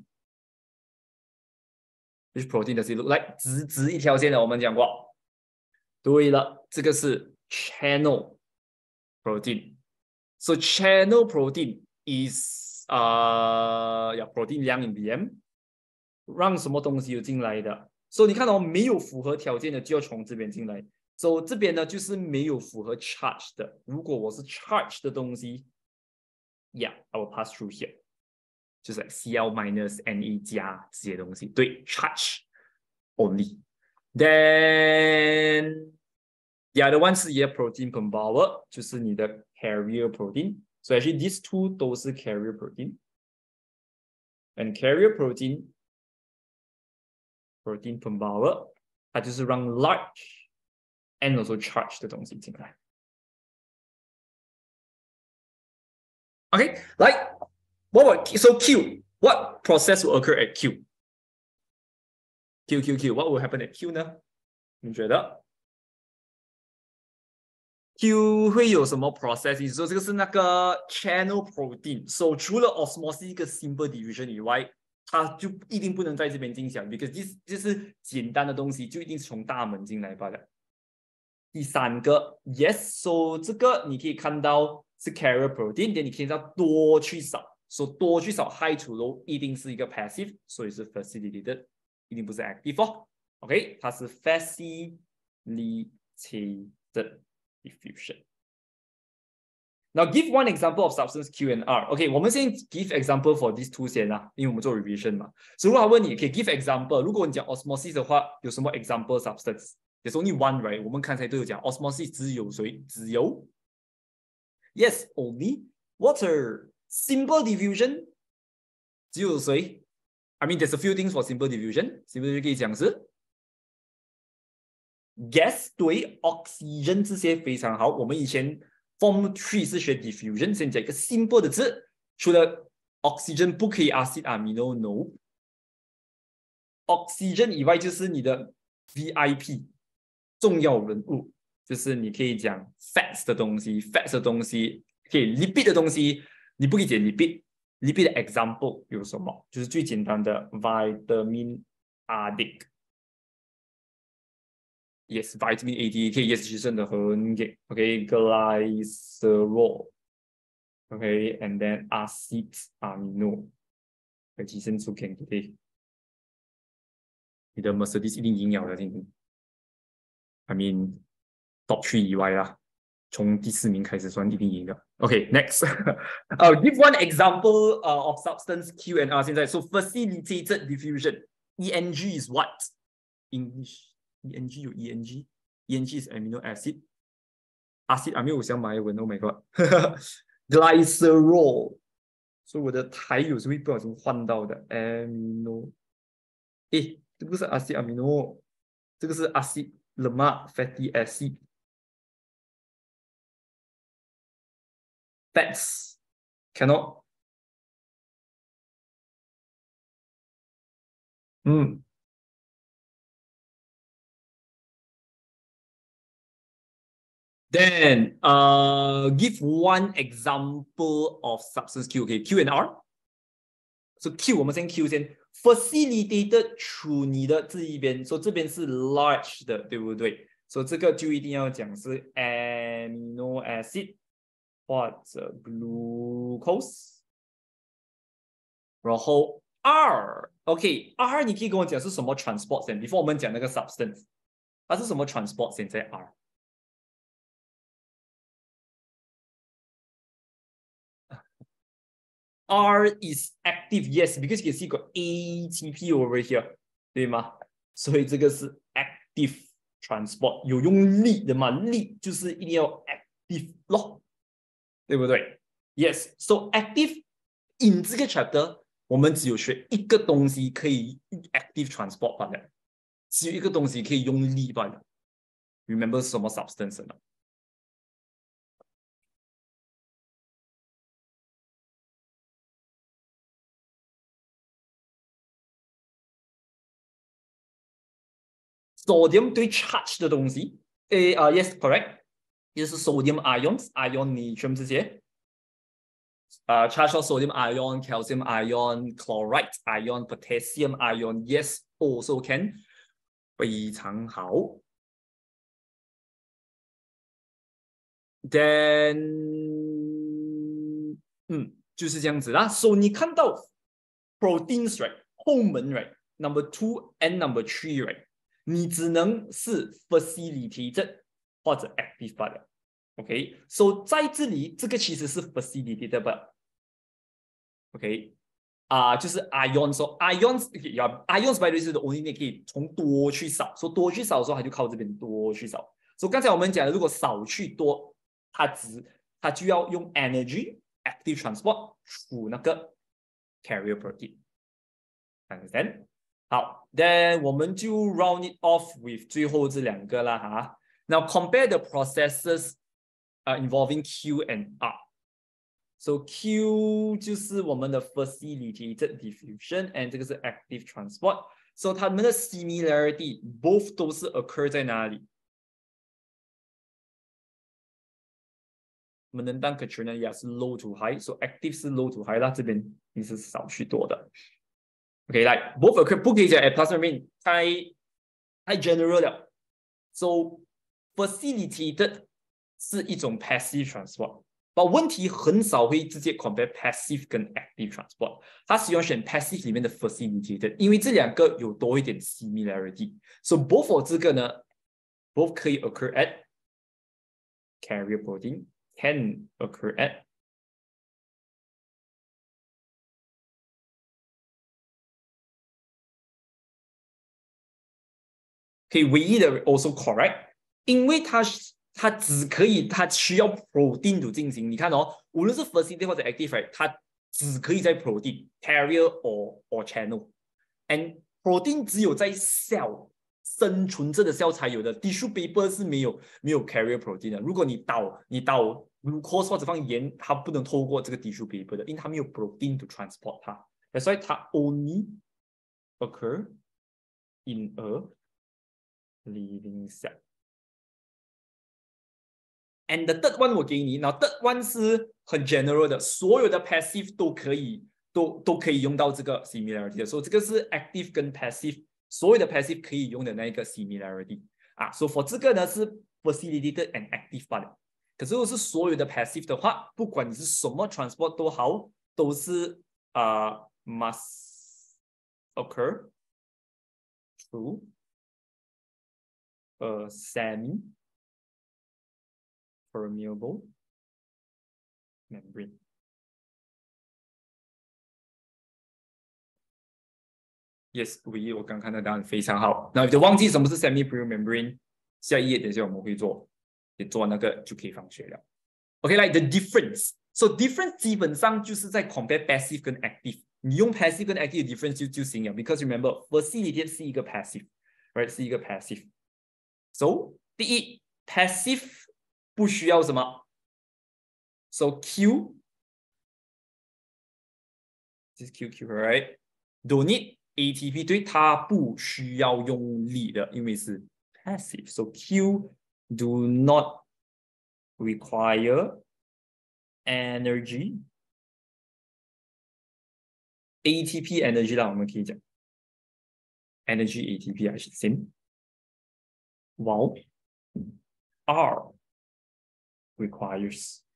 protein？Which protein does it look like？ 直一条线的，我们讲过。对了，这个是 channel protein。So channel protein is protein 量 in dm， 让什么东西有进来的。So 你看到没有符合条件的就要从这边进来。So 这边呢就是没有符合 charge 的。如果我是 charge 的东西 ，I will pass through here。就是 Cl minus Ne 加这些东西，对 charge only。Then the other one 是 protein per power， 就是你的 carrier protein。So actually these two 都是 carrier protein。And carrier protein per power， 它就是让 large and also charge 的东西进来。OK， 来。So Q, what process will occur at Q? Q, what will happen at Q 呢？你觉得 Q 会有什么 process？ 你说这个是那个 channel protein。So 除了 osmosis 跟 simple diffusion 以外，它就一定不能在这边进行 ，because 就是简单的东西就一定是从大门进来罢了。第三个 ，yes，so 这个你可以看到是 carrier protein， 但你可以看到多去少。So 多去少 high to low 一定是一个 passive， 所以是 facilitated， 一定不是 active 哦。OK， 它是 facilitated diffusion。Now give one example of substance Q and R。OK， 我们先 give example for these two 先啦，因为我们做 revision 嘛。所以如果他问你可以 give example， 如果你讲 osmosis 的话，有什么 example substance？There's only one, right？ 我们刚才都有讲 osmosis 只有谁？只有 Yes, only water。Simple diffusion 只有谁 ？I mean, there's a few things for simple diffusion。simple diffusion 可以讲是 gas 对 oxygen 这些非常好。我们以前 Form 3是学 diffusion， 先讲一个 simple 的字，除了 oxygen 不可以 acid amino no。oxygen 以外就是你的 VIP 重要人物，就是你可以讲 fats 的东西 ，fats 的东西，可以 lipid 的东西。你不可以解 lipid 的 example 有什么？就是最简单的 vitamin A。Yes, vitamin A、D 可以 yes 提升的很给 ，glycerol。OK，and then acid amino 可以提升出给你的 Mercedes 一定赢了的，听听。I mean top 3以外啦。从第4名开始算一定赢的。Okay, next. Give one example of substance Q and R 现在。So facilitated diffusion. ENG is what? English. ENG 有 ENG。ENG is amino acid. Acid amino 我想买文 ，Oh my god. Glycerol. 所以我的台有时候会不小心换到的 amino。诶，这不是 acid amino， 这个是 acid lemak fatty acid。Fats cannot。Then give one example of substance Q. Okay, Q and R. So Q 我们先 Q 先 facilitated through 你的这一边，说这边是 large 的，对不对？所以这个就一定要讲是 amino acid 或者 glucose。然后 R，OK，R 你可以跟我讲是什么 transport 先 ，before 我们讲那个 substance， 它是什么 transport 先在 R。R is active, yes, because you can see got ATP over here， 对吗？所以这个是 active transport， 有用力的嘛，力就是一定要 active 咯，对不对 ？Yes, so active in 这个 chapter 我们只有学一个东西可以 active transport 罢了，只有一个东西可以用力罢了。Remember 是什么 substance 呢？Sodium 对 charge 的东西，yes correct， 就是 sodium ion 你全部这些。charge of sodium ion, calcium ion, chloride ion, potassium ion, yes, also can， 非常好。Then， 就是这样子啦。So 你看到 proteins right 后门 right number 2 and number 3 right， 你只能是 facilitated 或者 active 罢了。OK，so 在这里这个其实是 facilitated 罢了。OK，就是 ions，so ions，ions by the way 是 only 你可以从多去少，所以多去少的时候，它就靠这边多去少。所以刚才我们讲的，如果少去多，它就要用 energy active transport 出那个 carrier protein。Understand？ 好 ，then 我们就 round it off with 最后这两个啦哈。Now compare the processes involving Q and R。So Q 就是我们的 facilitated diffusion，and 这个是 active transport。So 它们的 similarity both 都是 occur 在哪里？我们能当 Katrina 也是 low to high，so active 是 low to high 啦，这边你是少许多的。OK， 来 both occur 不可以讲 at plus or min， 太 general 了。So facilitated 是一种 passive transport。但问题很少会直接 compare passive 跟 active transport， 他喜欢选 passive 里面的 facilitated， 因为这两个有多一点 similarity。So both of 这个呢 both 可以 occur at carrier protein， can occur at唯一的 also correct， 因为它只可以，它需要 protein to 进行。你看哦，无论是 facilitated 或者 active， 它只可以在 protein carrier or channel，and protein 只有在 cell 生存着的 cell 才有的 ，tissue paper 是没有 carrier protein 的。如果你倒 glucose 或者放盐，它不能透过这个 tissue paper 的，因为它没有 protein to transport 它，所以它 only occur in a living cell。And the third one 我给你，然后 third one 是很 general 的，所有的 passive 都可以用到这个 similarity 的，所以这个是 active 跟 passive， 所有的 passive 可以用的那个 similarity 所以 for 这个呢是 facilitated and active 罢了。可是如果是所有的 passive 的话，不管你是什么 transport 都好，都是must occur through a semi-permeable membrane。 Yes， 唯一我刚看的答案非常好。那就忘记什么是 semi-permeable membrane， 下一页等一下我们会做那个就可以放学了。OK，like the difference。So difference 基本上就是在 compare passive 跟 active。你用 passive 跟 active 的 difference 就行了 ，because remember facilitated 是一个 passive，right 是一个 passive。So 第一 passive 不需要什么 ，so Q 这是 QQ，right？Don't need ATP， 对，它不需要用力的，因为是 passive。So Q do not require energy。 ATP energy 啦，我们可以讲 energy ATP 还是 same。While R requires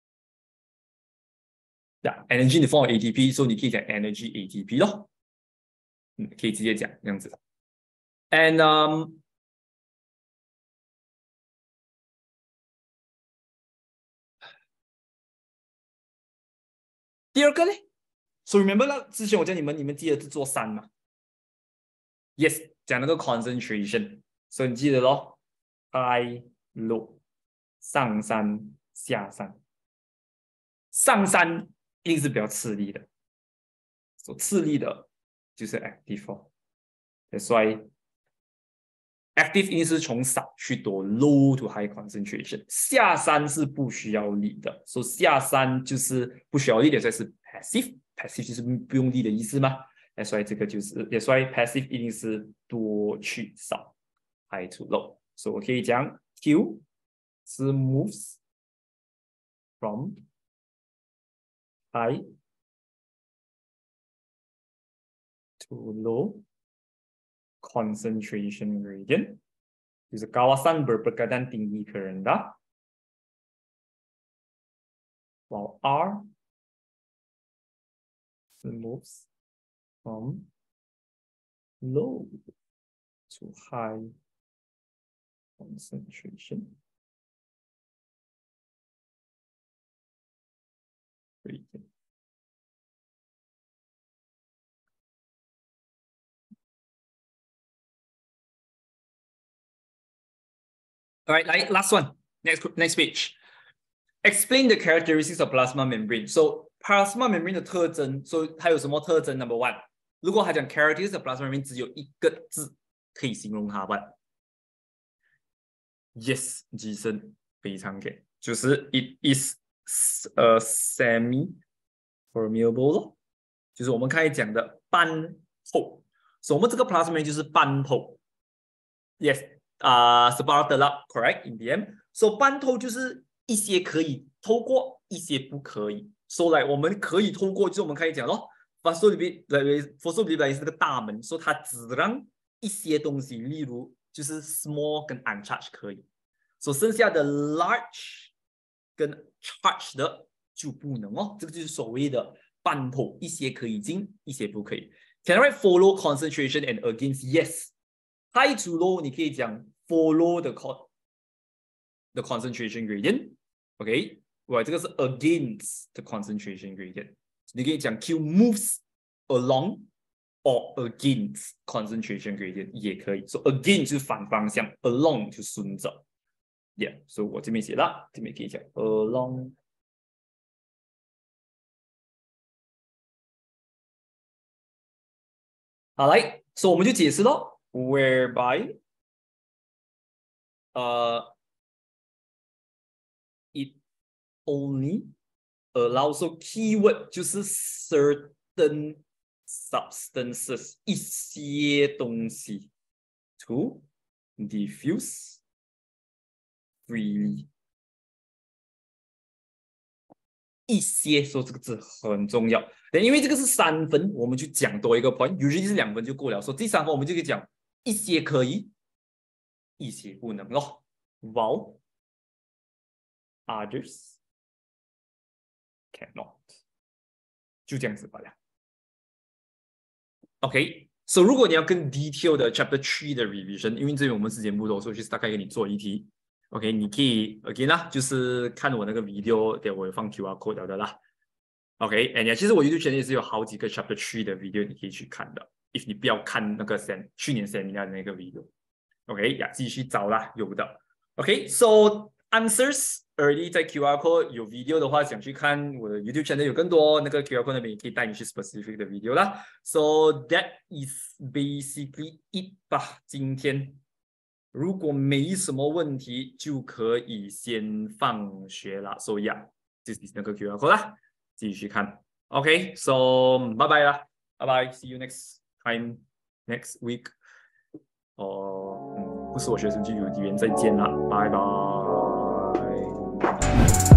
energy in the form of ATP， 所以你可以讲 energy ATP 咯。可以直接讲这样子。And 第二个呢 ？So remember 了，之前我叫你们记得是做3嘛 ？Yes， 讲那个 concentration， 所以你记得咯 ，high low， 上山下山，上山一定是比较吃力的， 所次力的就是 active 哦。That's why active 一定是从少去多 ，low to high concentration。下三是不需要力的，所以下三就是不需要力的，所以是 passive。passive 就是不用力的意思嘛。That's why 这个就是 ，That's why passive 一定是多去少 ，high to low。所以我可以讲 Q 是 moves from high to low concentration gradient， 就是kawasan berpekadang tinggi ke rendah， while R moves from low to high concentration gradient。Alright, last one. Next page. Explain the characteristics of plasma membrane. So plasma membrane 的特征， so 它有什么特征 ？Number one， 如果它讲 characteristics of plasma membrane， 只有一个字可以形容它吧 ？Yes， 机身非常给，就是 it is semi permeable 咯，就是我们刚才讲的半透。所以我们这个 plasma membrane 就是半透。Yes。separat telap correct in the end。So 半透就是一些可以透过，一些不可以。So like 我们可以透过，就是我们可以讲咯 ，phospholipid 是个大门，所以它只让一些东西，例如就是 small 跟 uncharged 可以，所以剩下的 large 跟 charged 的就不能哦。这个就是所谓的半透，一些可以进，一些不可以。Can I follow concentration and against? Yes。High to low， 你可以讲 follow the concentration gradient，OK， 这个是 against the concentration gradient， 你可以讲 Q moves along or against concentration gradient 也可以，所以 against 就是反方向 ，along 就顺着 ，yeah， 所以我这边写了，这边可以讲 along。好，来，所以我们就解释咯。Whereby it only allows, so keyword 就是 certain substances 一些东西 to diffuse freely， 一些，说这个字很重要。因为这个是3分，我们就讲多一个 point，usually 是2分就够了。所以第3分我们就可以讲一些可以，一些不能咯。While others cannot， 就这样子罢了。OK，so 如果你要更 detail 的 Chapter 3的 revision， 因为这边我们时间不多，所以就是大概给你做一题。OK， 你可以 again 啦，就是看我那个 video， 我有放 QR code 的啦。OK，and 其实我 YouTube channel 也是有好几个 Chapter 3的 video 你可以去看的。if 你不要看那个去年 seminar 的那个 video。OK， 呀，继续找啦，有的。OK，so answers already 在 QR code， 有 video 的话想去看我的 YouTube channel 有更多那个 QR code 那边也可以带你去 specific 的 video 啦。So that is basically it 吧，今天。如果没什么问题，就可以先放学了。So yeah， 这是那个 QR code 啦，继续看。OK，so 拜拜啦，拜拜 ，see you next time next week。不是我学生就有缘再见啦，拜拜。